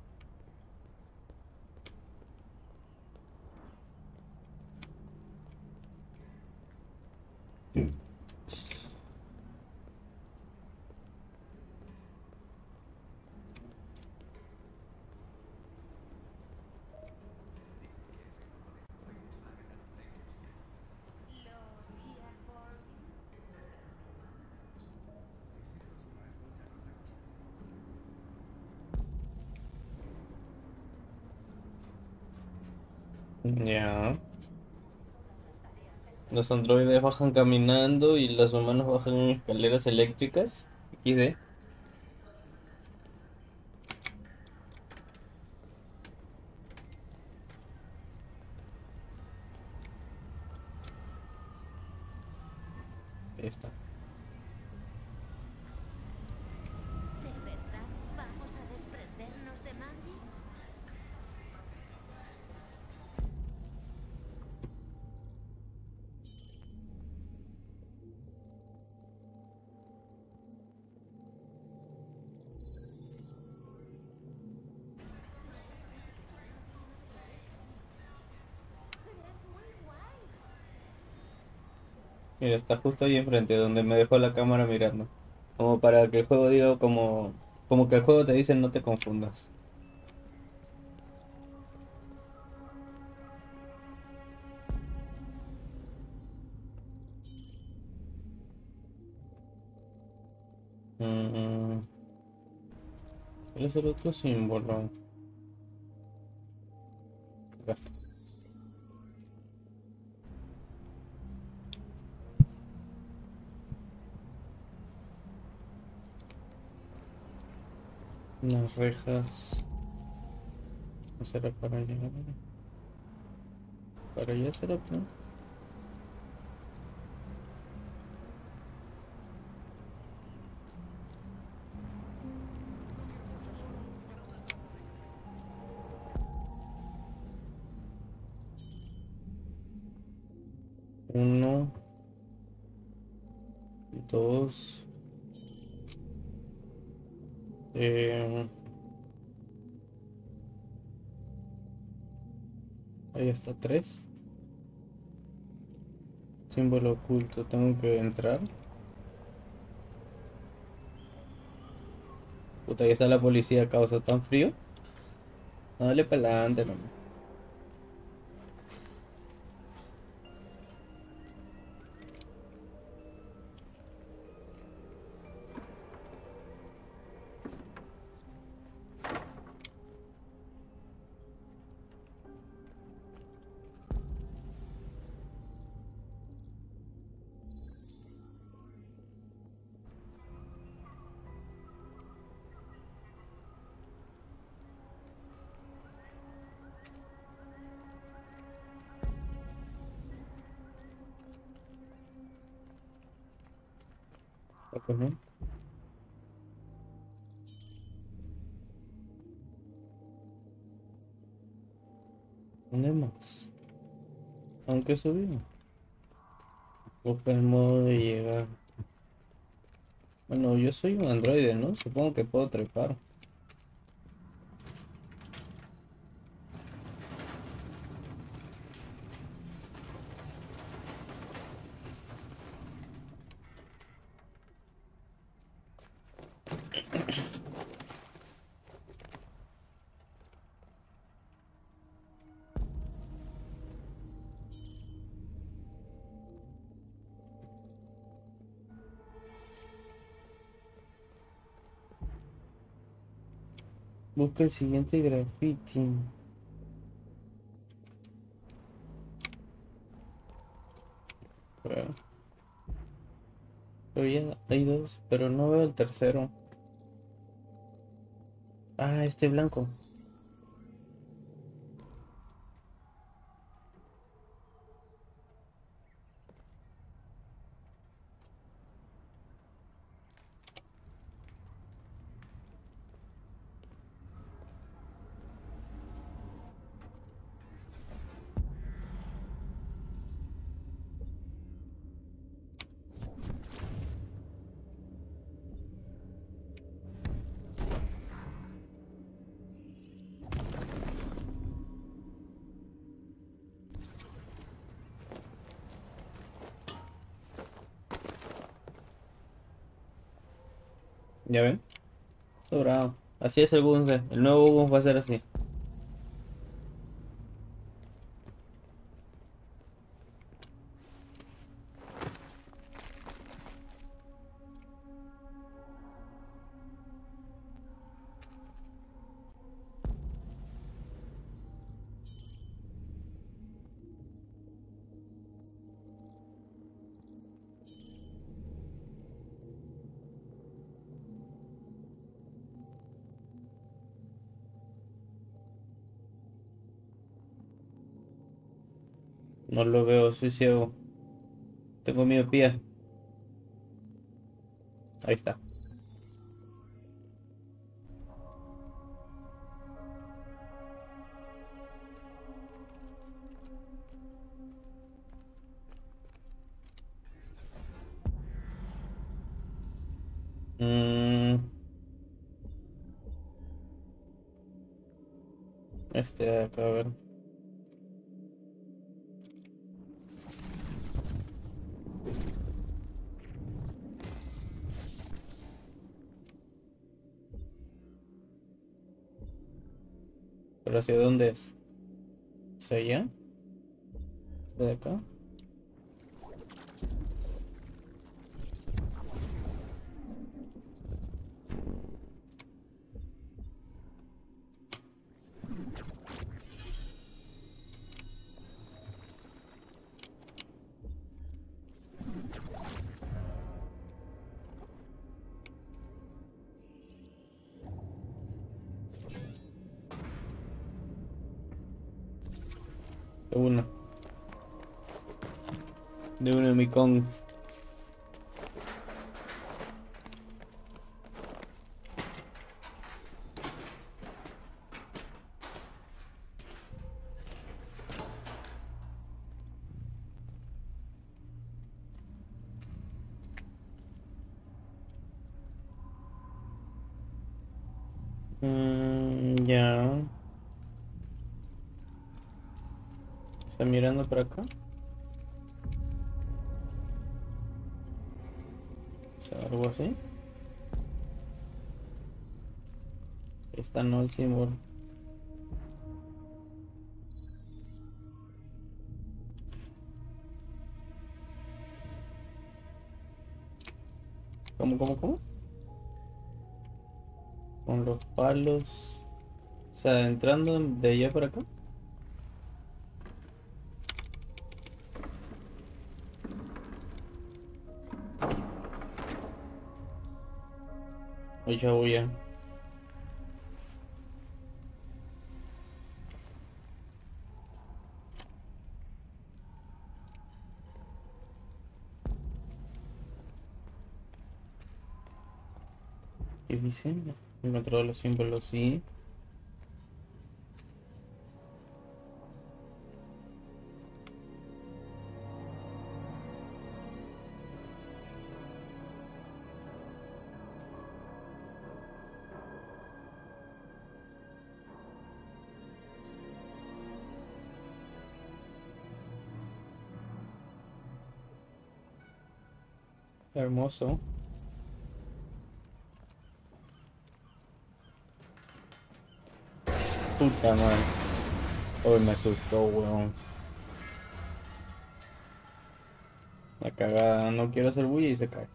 Ya. Los androides bajan caminando y los humanos bajan en escaleras eléctricas. equis de. Ahí está. ¿De verdad vamos a desprendernos de Mandy? Mira, está justo ahí enfrente, donde me dejó la cámara mirando. Como para que el juego diga, como, como que el juego te dice no te confundas. Mm, ¿Cuál es el otro símbolo? Acá está. Unas rejas. ¿No será para allá? Para allá será, ¿no? Uno. Dos. Eh, ahí está tres. Símbolo oculto. Tengo que entrar. Puta, ahí está la policía. Causa tan frío. Dale para adelante, no. Pues no. ¿Dónde más? Aunque subimos. Busca el modo de llegar. Bueno, yo soy un androide, ¿no? Supongo que puedo trepar. Busca el siguiente graffiti. Bueno. Pero ya hay dos, pero no veo el tercero. Ah, este blanco. ¿Ya ven? Sobrado. Así es el Gunse. El nuevo Gunse va a ser así. No lo veo, soy ciego. Tengo miopía. Ahí está. Mm. Este de acá, a ver. ¿Pero hacia dónde es? ¿Hacia allá? ¿Este de acá? De una. De una, mi con. Mm, ya. Está mirando para acá. O sea, algo así. Esta no el símbolo. ¿Cómo, cómo, cómo? Con los palos. O sea, entrando de allá para acá. Oye, ya. ¿Qué dice? Encontrado los símbolos, sí. Hermoso. Puta madre. Hoy me asustó, weón. La cagada, no quiero hacer bulla y se cae.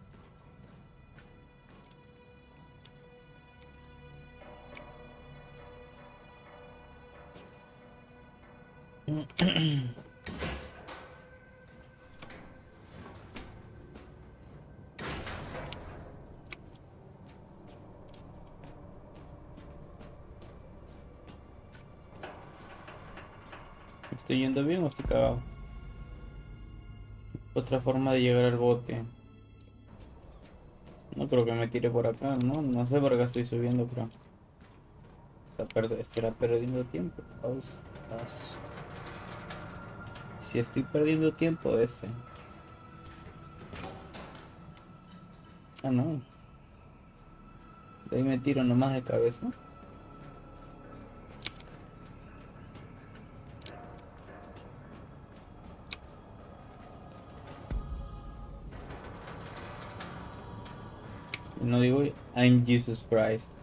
¿Estoy yendo bien o estoy cagado? Otra forma de llegar al bote. No creo que me tire por acá, ¿no? No sé por acá estoy subiendo, pero... Está per- estará perdiendo tiempo. Pausa. Paso. Si estoy perdiendo tiempo, F. Ah, no. De ahí me tiro nomás de cabeza. No digo I'm Jesus Christ.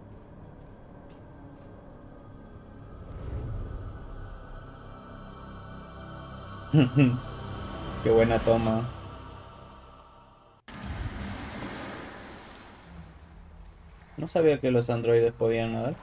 Qué buena toma. No sabía que los androides podían nadar.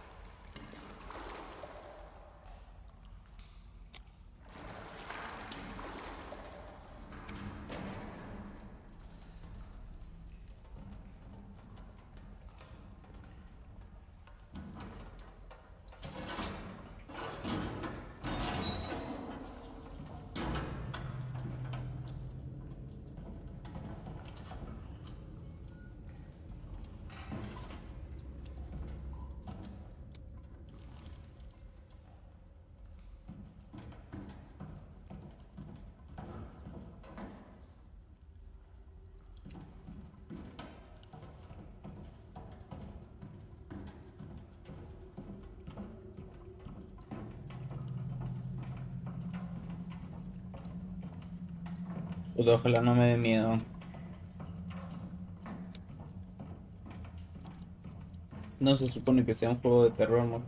Pues ojalá no me dé miedo. No se supone que sea un juego de terror, ¿no?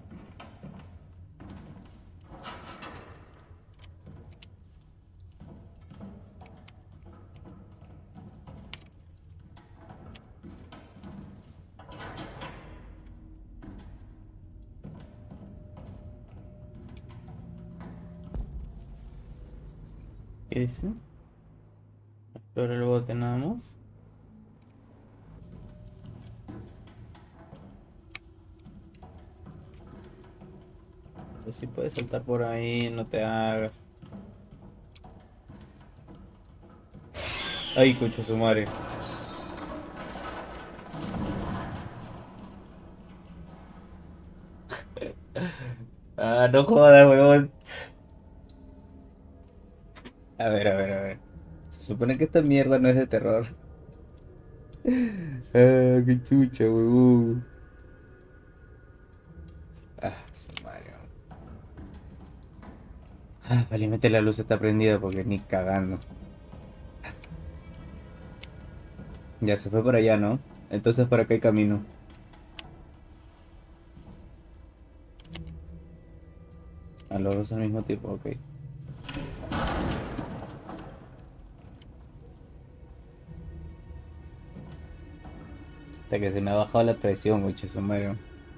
¿Qué dice? Explora el bote nada más. Pues si puedes saltar por ahí, no te hagas. Ay, coche su madre. Ah, no jodas, huevón. A ver, a ver, a ver. Se supone que esta mierda no es de terror. Ah, qué chucha, huevón. Ah, su madre. Ah, felizmente la luz está prendida porque ni cagando. Ya se fue por allá, ¿no? Entonces por acá hay camino. A los dos al mismo tiempo, ok. Hasta que se me ha bajado la presión, mucho sumario.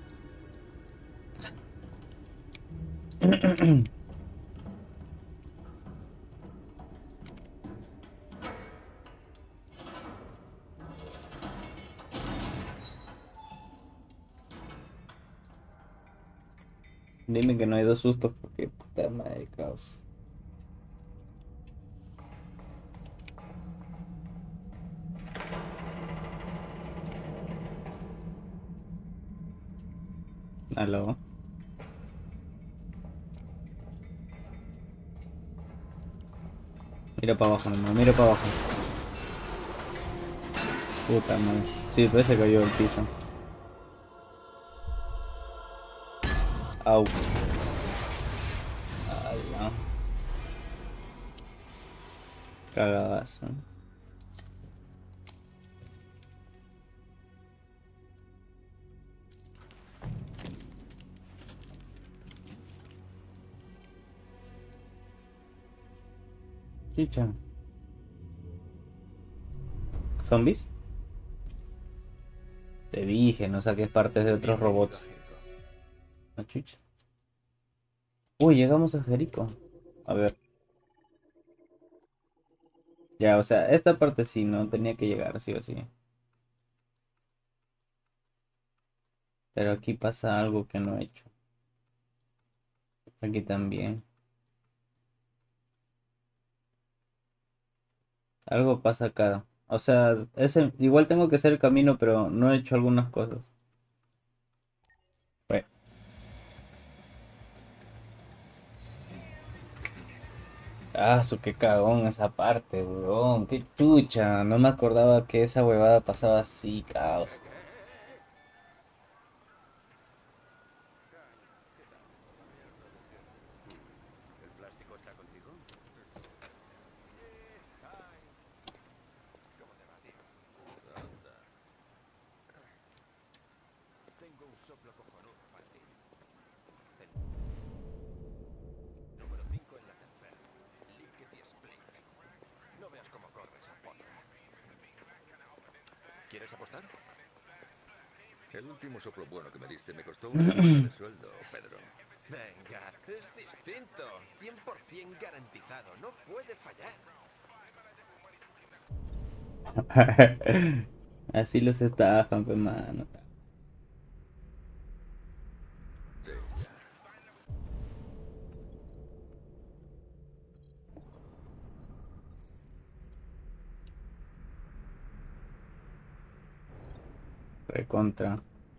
Dime que no hay dos sustos porque puta madre caos. Aló. Mira para abajo, nomás, mira para abajo. Puta madre. Sí, pues se cayó el piso. Au. Ay, no. Cagadazo. Chicha. ¿Zombies? Te dije, no saques partes de otros robots. Ah, chucha. Uy, llegamos a Jericho. A ver. Ya, o sea, esta parte sí, no tenía que llegar, sí o sí. Pero aquí pasa algo que no he hecho. Aquí también. Algo pasa acá. O sea, ese, igual tengo que hacer el camino, pero no he hecho algunas cosas. Fue. Ah, su qué cagón esa parte, weón. Qué chucha. No me acordaba que esa huevada pasaba así, caos. ¿El plástico está contigo? ¿Cómo te va, tío? Tengo un soplo cojonudo para ti. Número cinco en la tercera. Lickety Split. No veas cómo corre esa potra. ¿Quieres apostar? El último soplo bueno que me diste me costó una semana de sueldo, Pedro. Venga, es distinto. cien por cien garantizado. No puede fallar. Así los estafan, pues, mano. Recontra.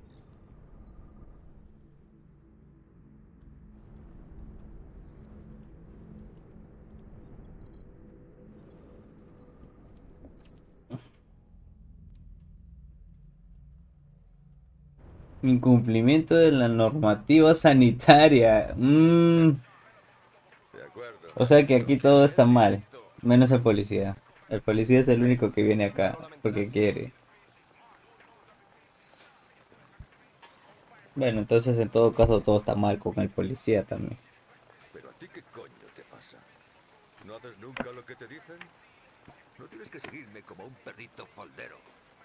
Incumplimiento de la normativa sanitaria. Mm. O sea que aquí todo está mal, menos el policía. El policía es el único que viene acá porque quiere. Bueno, entonces en todo caso todo está mal con el policía también. Pero a ti qué coño te pasa. ¿No haces nunca lo que te dicen? No tienes que seguirme como un perrito faldero.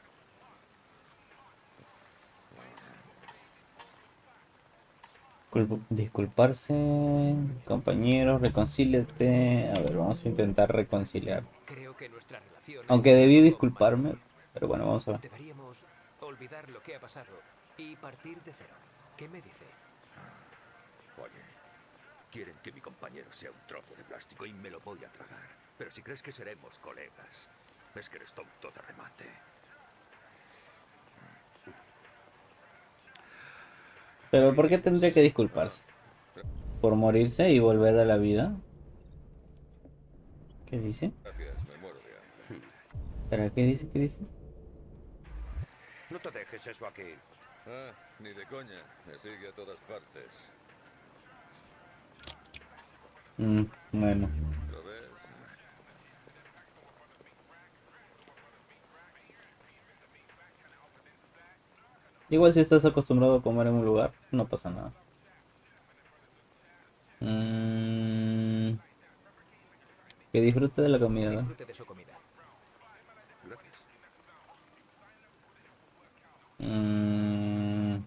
Disculp- Disculparse, compañeros, reconcíliate. A ver, vamos a intentar reconciliar. Creo que nuestra relación Aunque debí disculparme, pero bueno, vamos a ver. deberíamos olvidar lo que ha pasado y partir de cero. ¿Qué me dice? Oye, quieren que mi compañero sea un trozo de plástico y me lo voy a tragar. Pero si crees que seremos colegas, es que eres tonto de remate. Pero ¿por qué tendría que disculparse? ¿Por morirse y volver a la vida? ¿Qué dice? Gracias, me muero de hambre. ¿Para qué dice? ¿Qué dice? No te dejes eso aquí. Ah, ni de coña. Me sigue a todas partes. Mm, bueno. ¿Lo ves? Igual si estás acostumbrado a comer en un lugar, no pasa nada. Mm, que disfrute de la comida. Disfrute de su comida. Gracias. Mm,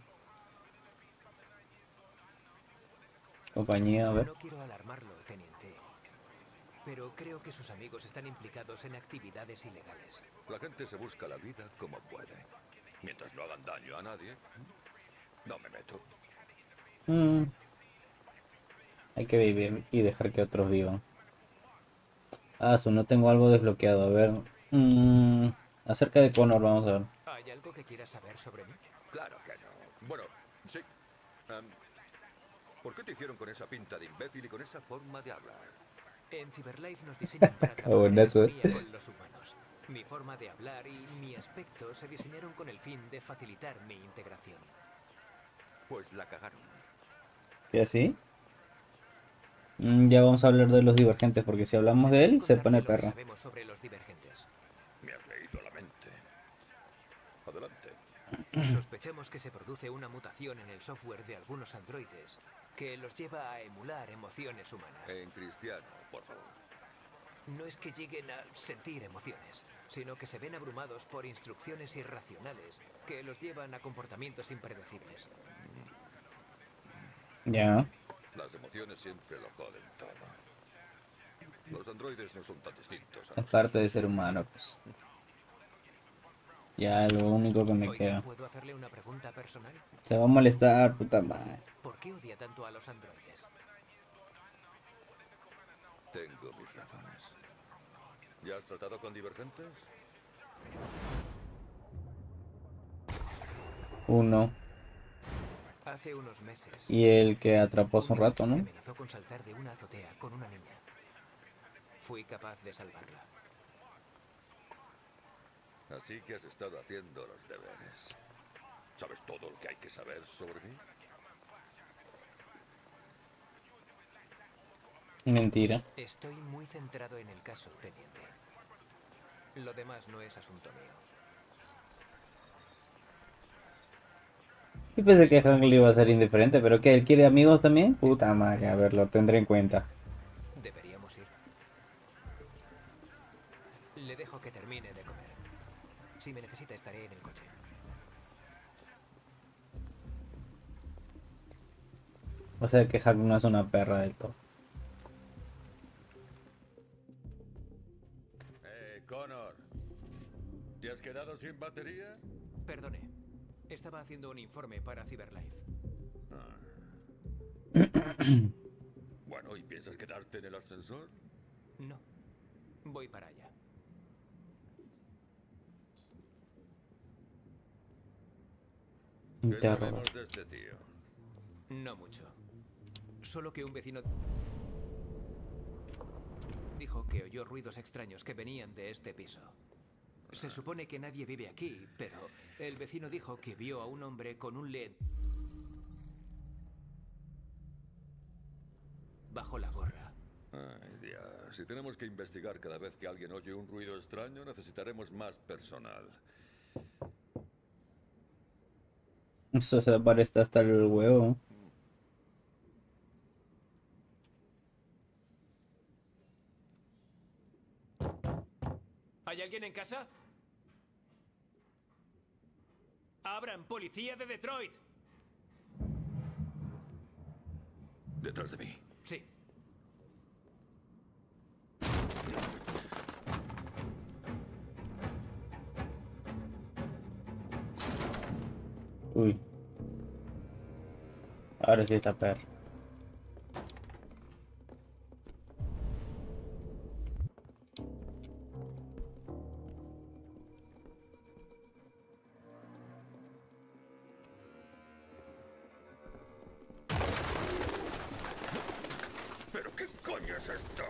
compañía, a ver. No quiero alarmarlo, teniente, pero creo que sus amigos están implicados en actividades ilegales. La gente se busca la vida como puede. Mientras no hagan daño a nadie, no me meto. Mm, hay que vivir y dejar que otros vivan. Ah, su, no tengo algo desbloqueado. A ver. Mm, acerca de Connor, vamos a ver. ¿Hay algo que quieras saber sobre mí? Claro que no. Bueno, sí. Um, ¿Por qué te hicieron con esa pinta de imbécil y con esa forma de hablar? En Cyberlife nos diseñan para trabajar en Buenazo. armonía con los humanos. Mi forma de hablar y mi aspecto se diseñaron con el fin de facilitar mi integración. Pues la cagaron. ¿Qué así? Mm, ya vamos a hablar de los divergentes, porque si hablamos de él, se pone Lo que perro. sabemos sobre los divergentes. Me has leído la mente. Adelante. Sospechamos que se produce una mutación en el software de algunos androides que los lleva a emular emociones humanas. En cristiano, por favor. No es que lleguen a sentir emociones, sino que se ven abrumados por instrucciones irracionales que los llevan a comportamientos impredecibles. Ya. Las emociones siempre lo joden todo. Los androides no son tan distintos. Es parte de ser humano, pues. Ya, lo único que me Oiga, queda. ¿puedo hacerle una pregunta personal? Se va a molestar, puta madre. ¿Por qué odia tanto a los androides? Tengo mis razones. ¿Ya has tratado con divergentes? Uno. Hace unos meses. Y el que atrapó hace un rato, Me ¿no? amenazó con saltar de una azotea con una niña. Fui capaz de salvarla. Así que has estado haciendo los deberes. ¿Sabes todo lo que hay que saber sobre mí? Mentira. Estoy muy centrado en el caso, teniente. Lo demás no es asunto mío. Yo pensé que Hank le iba a ser indiferente, pero ¿qué? ¿Él quiere amigos también? Puta madre, a ver, lo tendré en cuenta. Deberíamos ir. Le dejo que termine de comer. Si me necesita, estaré en el coche. O sea que Hank no es una perra del todo. Eh, Connor. ¿Te has quedado sin batería? Perdone. Estaba haciendo un informe para Cyberlife. Ah. Bueno, ¿y piensas quedarte en el ascensor? No. Voy para allá. ¿Qué sabemos de este tío? No mucho. Solo que un vecino dijo que oyó ruidos extraños que venían de este piso. Se supone que nadie vive aquí, pero el vecino dijo que vio a un hombre con un L E D bajo la gorra. Ay, Dios. Si tenemos que investigar cada vez que alguien oye un ruido extraño, necesitaremos más personal. Eso se parece hasta el huevo. ¿Hay alguien en casa? ¡Abran, policía de Detroit! Detrás de mí. Sí. Uy. Ahora sí está perro. ¿Pero qué coño es esto?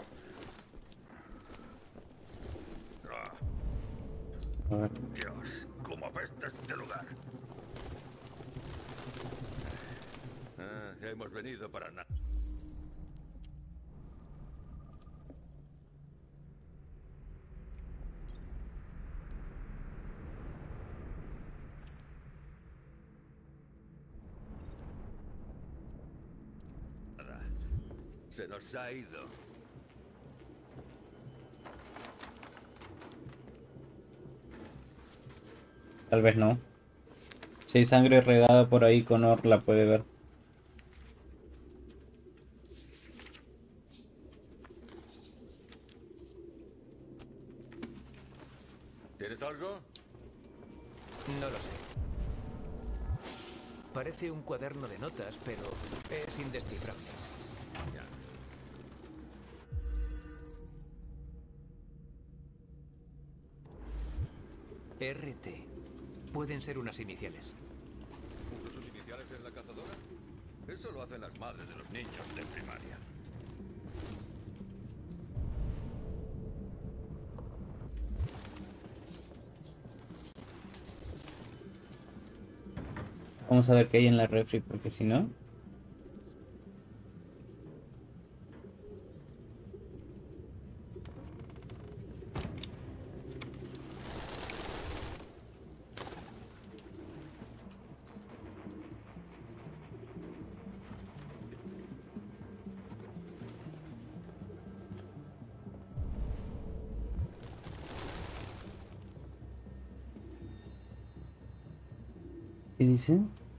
Ah. A ver. Dios, cómo apesta este lugar. hemos venido para nada. Se nos ha ido. Tal vez no. Si hay sangre regada por ahí, Connor la puede ver. ¿Tienes algo? No lo sé. Parece un cuaderno de notas, pero es indescifrable. Ya. R T. Pueden ser unas iniciales. ¿Puso sus iniciales en la cazadora? Eso lo hacen las madres de los niños de primaria. Vamos a ver qué hay en la refri, porque si no... ¿Qué dice?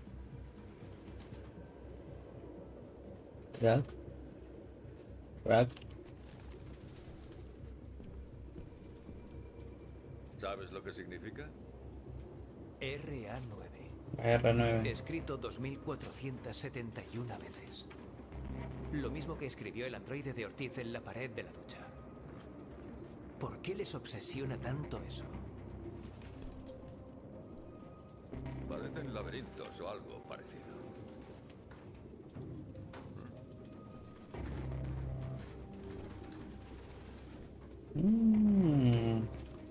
Track. Track. ¿Sabes lo que significa? R A nueve. R nueve. Escrito dos mil cuatrocientas setenta y una veces. Lo mismo que escribió el androide de Ortiz en la pared de la ducha. ¿Por qué les obsesiona tanto eso? Parecen laberintos o algo parecido. Mm.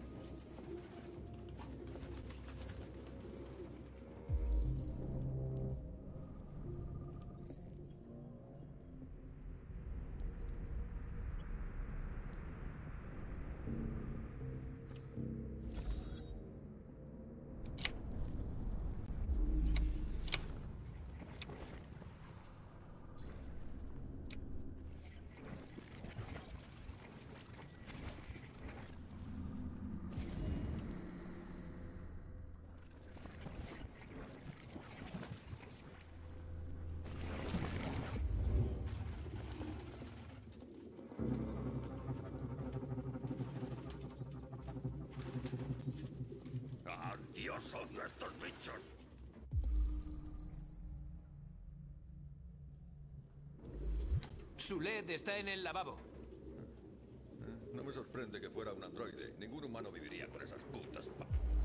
¡Ah, Dios, odio a estos bichos! Su L E D está en el lavabo. No me sorprende que fuera un androide. Ningún humano viviría con esas putas pa-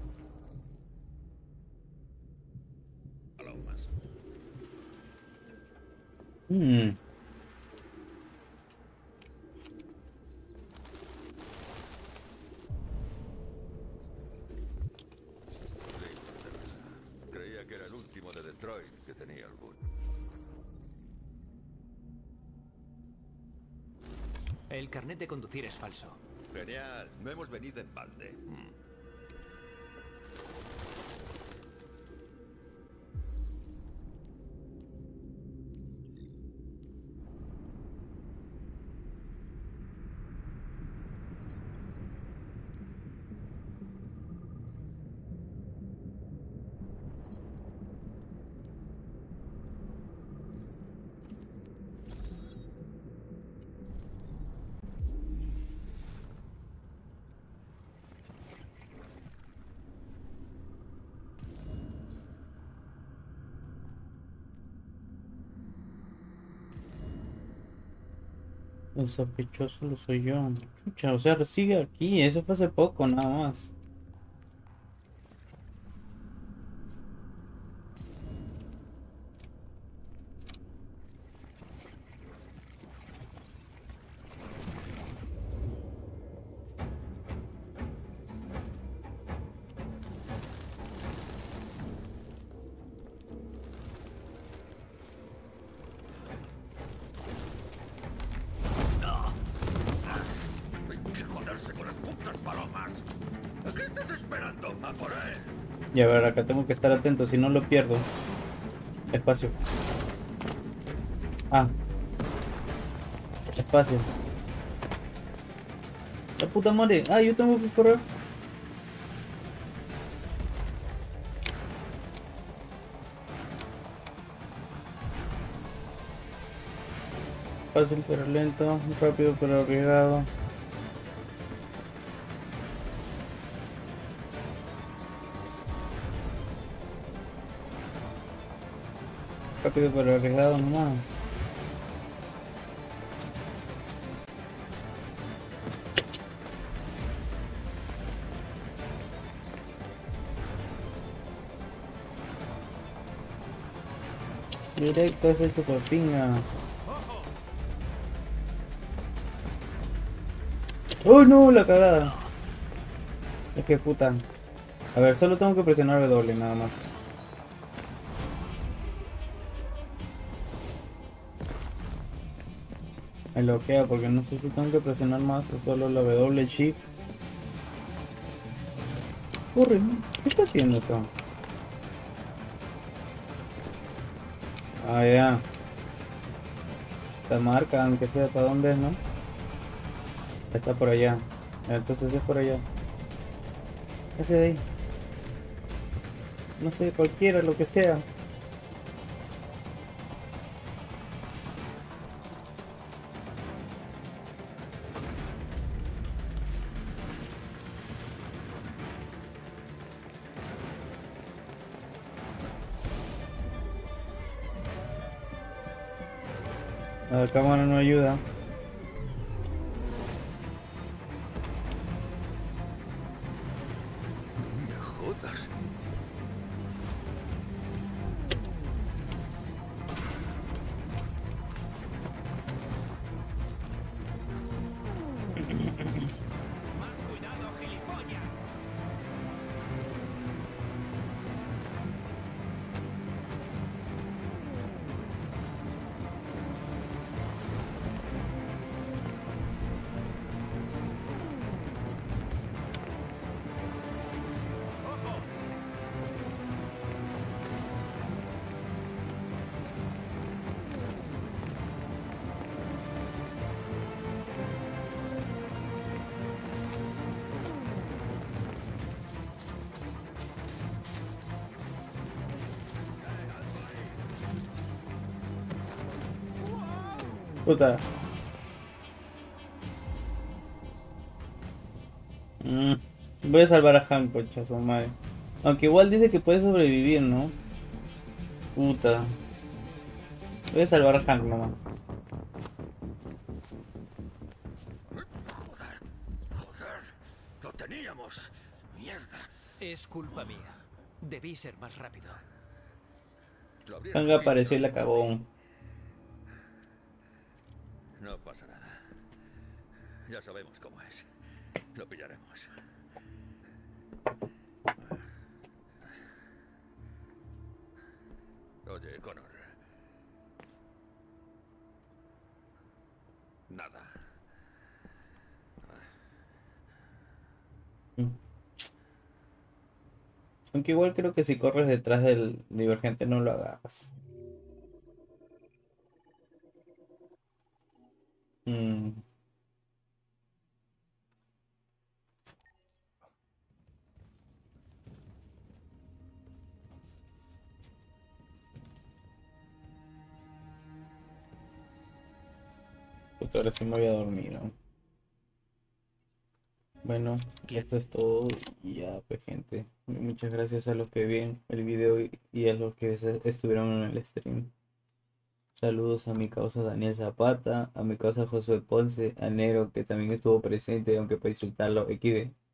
palomas. Mm. Creía que era el último de Detroit que tenía algún. El carnet de conducir es falso. Genial, no hemos venido en balde. Mm. El sospechoso lo soy yo. Chucha, o sea, sigue aquí. Eso fue hace poco, nada más. Y a ver, acá tengo que estar atento, si no lo pierdo. Espacio. Ah. Espacio. La puta madre. Ah, yo tengo que correr. Fácil pero lento, rápido pero arriesgado. Rápido pero arriesgado nomás. Directo es el chupapinga. ¡Oh no! La cagada. Es que puta. A ver, solo tengo que presionar W nada más. Me bloquea porque no sé si tengo que presionar más o solo la W Shift. Corre, ¿qué está haciendo esto? Ah, ya. Esta marca, aunque sea para dónde es, ¿no? Está por allá. Entonces es por allá. ¿Qué hace de ahí? No sé, cualquiera, lo que sea. La cámara no ayuda. Me jodas. Más cuidado, gilipollas. Puta. Mm, voy a salvar a Hank, concha su madre. Aunque igual dice que puede sobrevivir, ¿no? Puta. Voy a salvar a Hank nomás. Joder, lo teníamos. Mierda. Es culpa mía. Debí ser más rápido. Hank apareció y la cagó. No pasa nada. Ya sabemos cómo es. Lo pillaremos. Oye, Connor. Nada. Aunque igual creo que si corres detrás del divergente no lo agarras. Mm. Puta, ahora sí me voy a dormir, ¿no? Bueno, esto es todo y ya, pues gente, muchas gracias a los que ven el video y, y a los que se- estuvieron en el stream. Saludos a mi causa Daniel Zapata, a mi causa Josué Ponce, a Nero que también estuvo presente, aunque para insultarlo, equis de.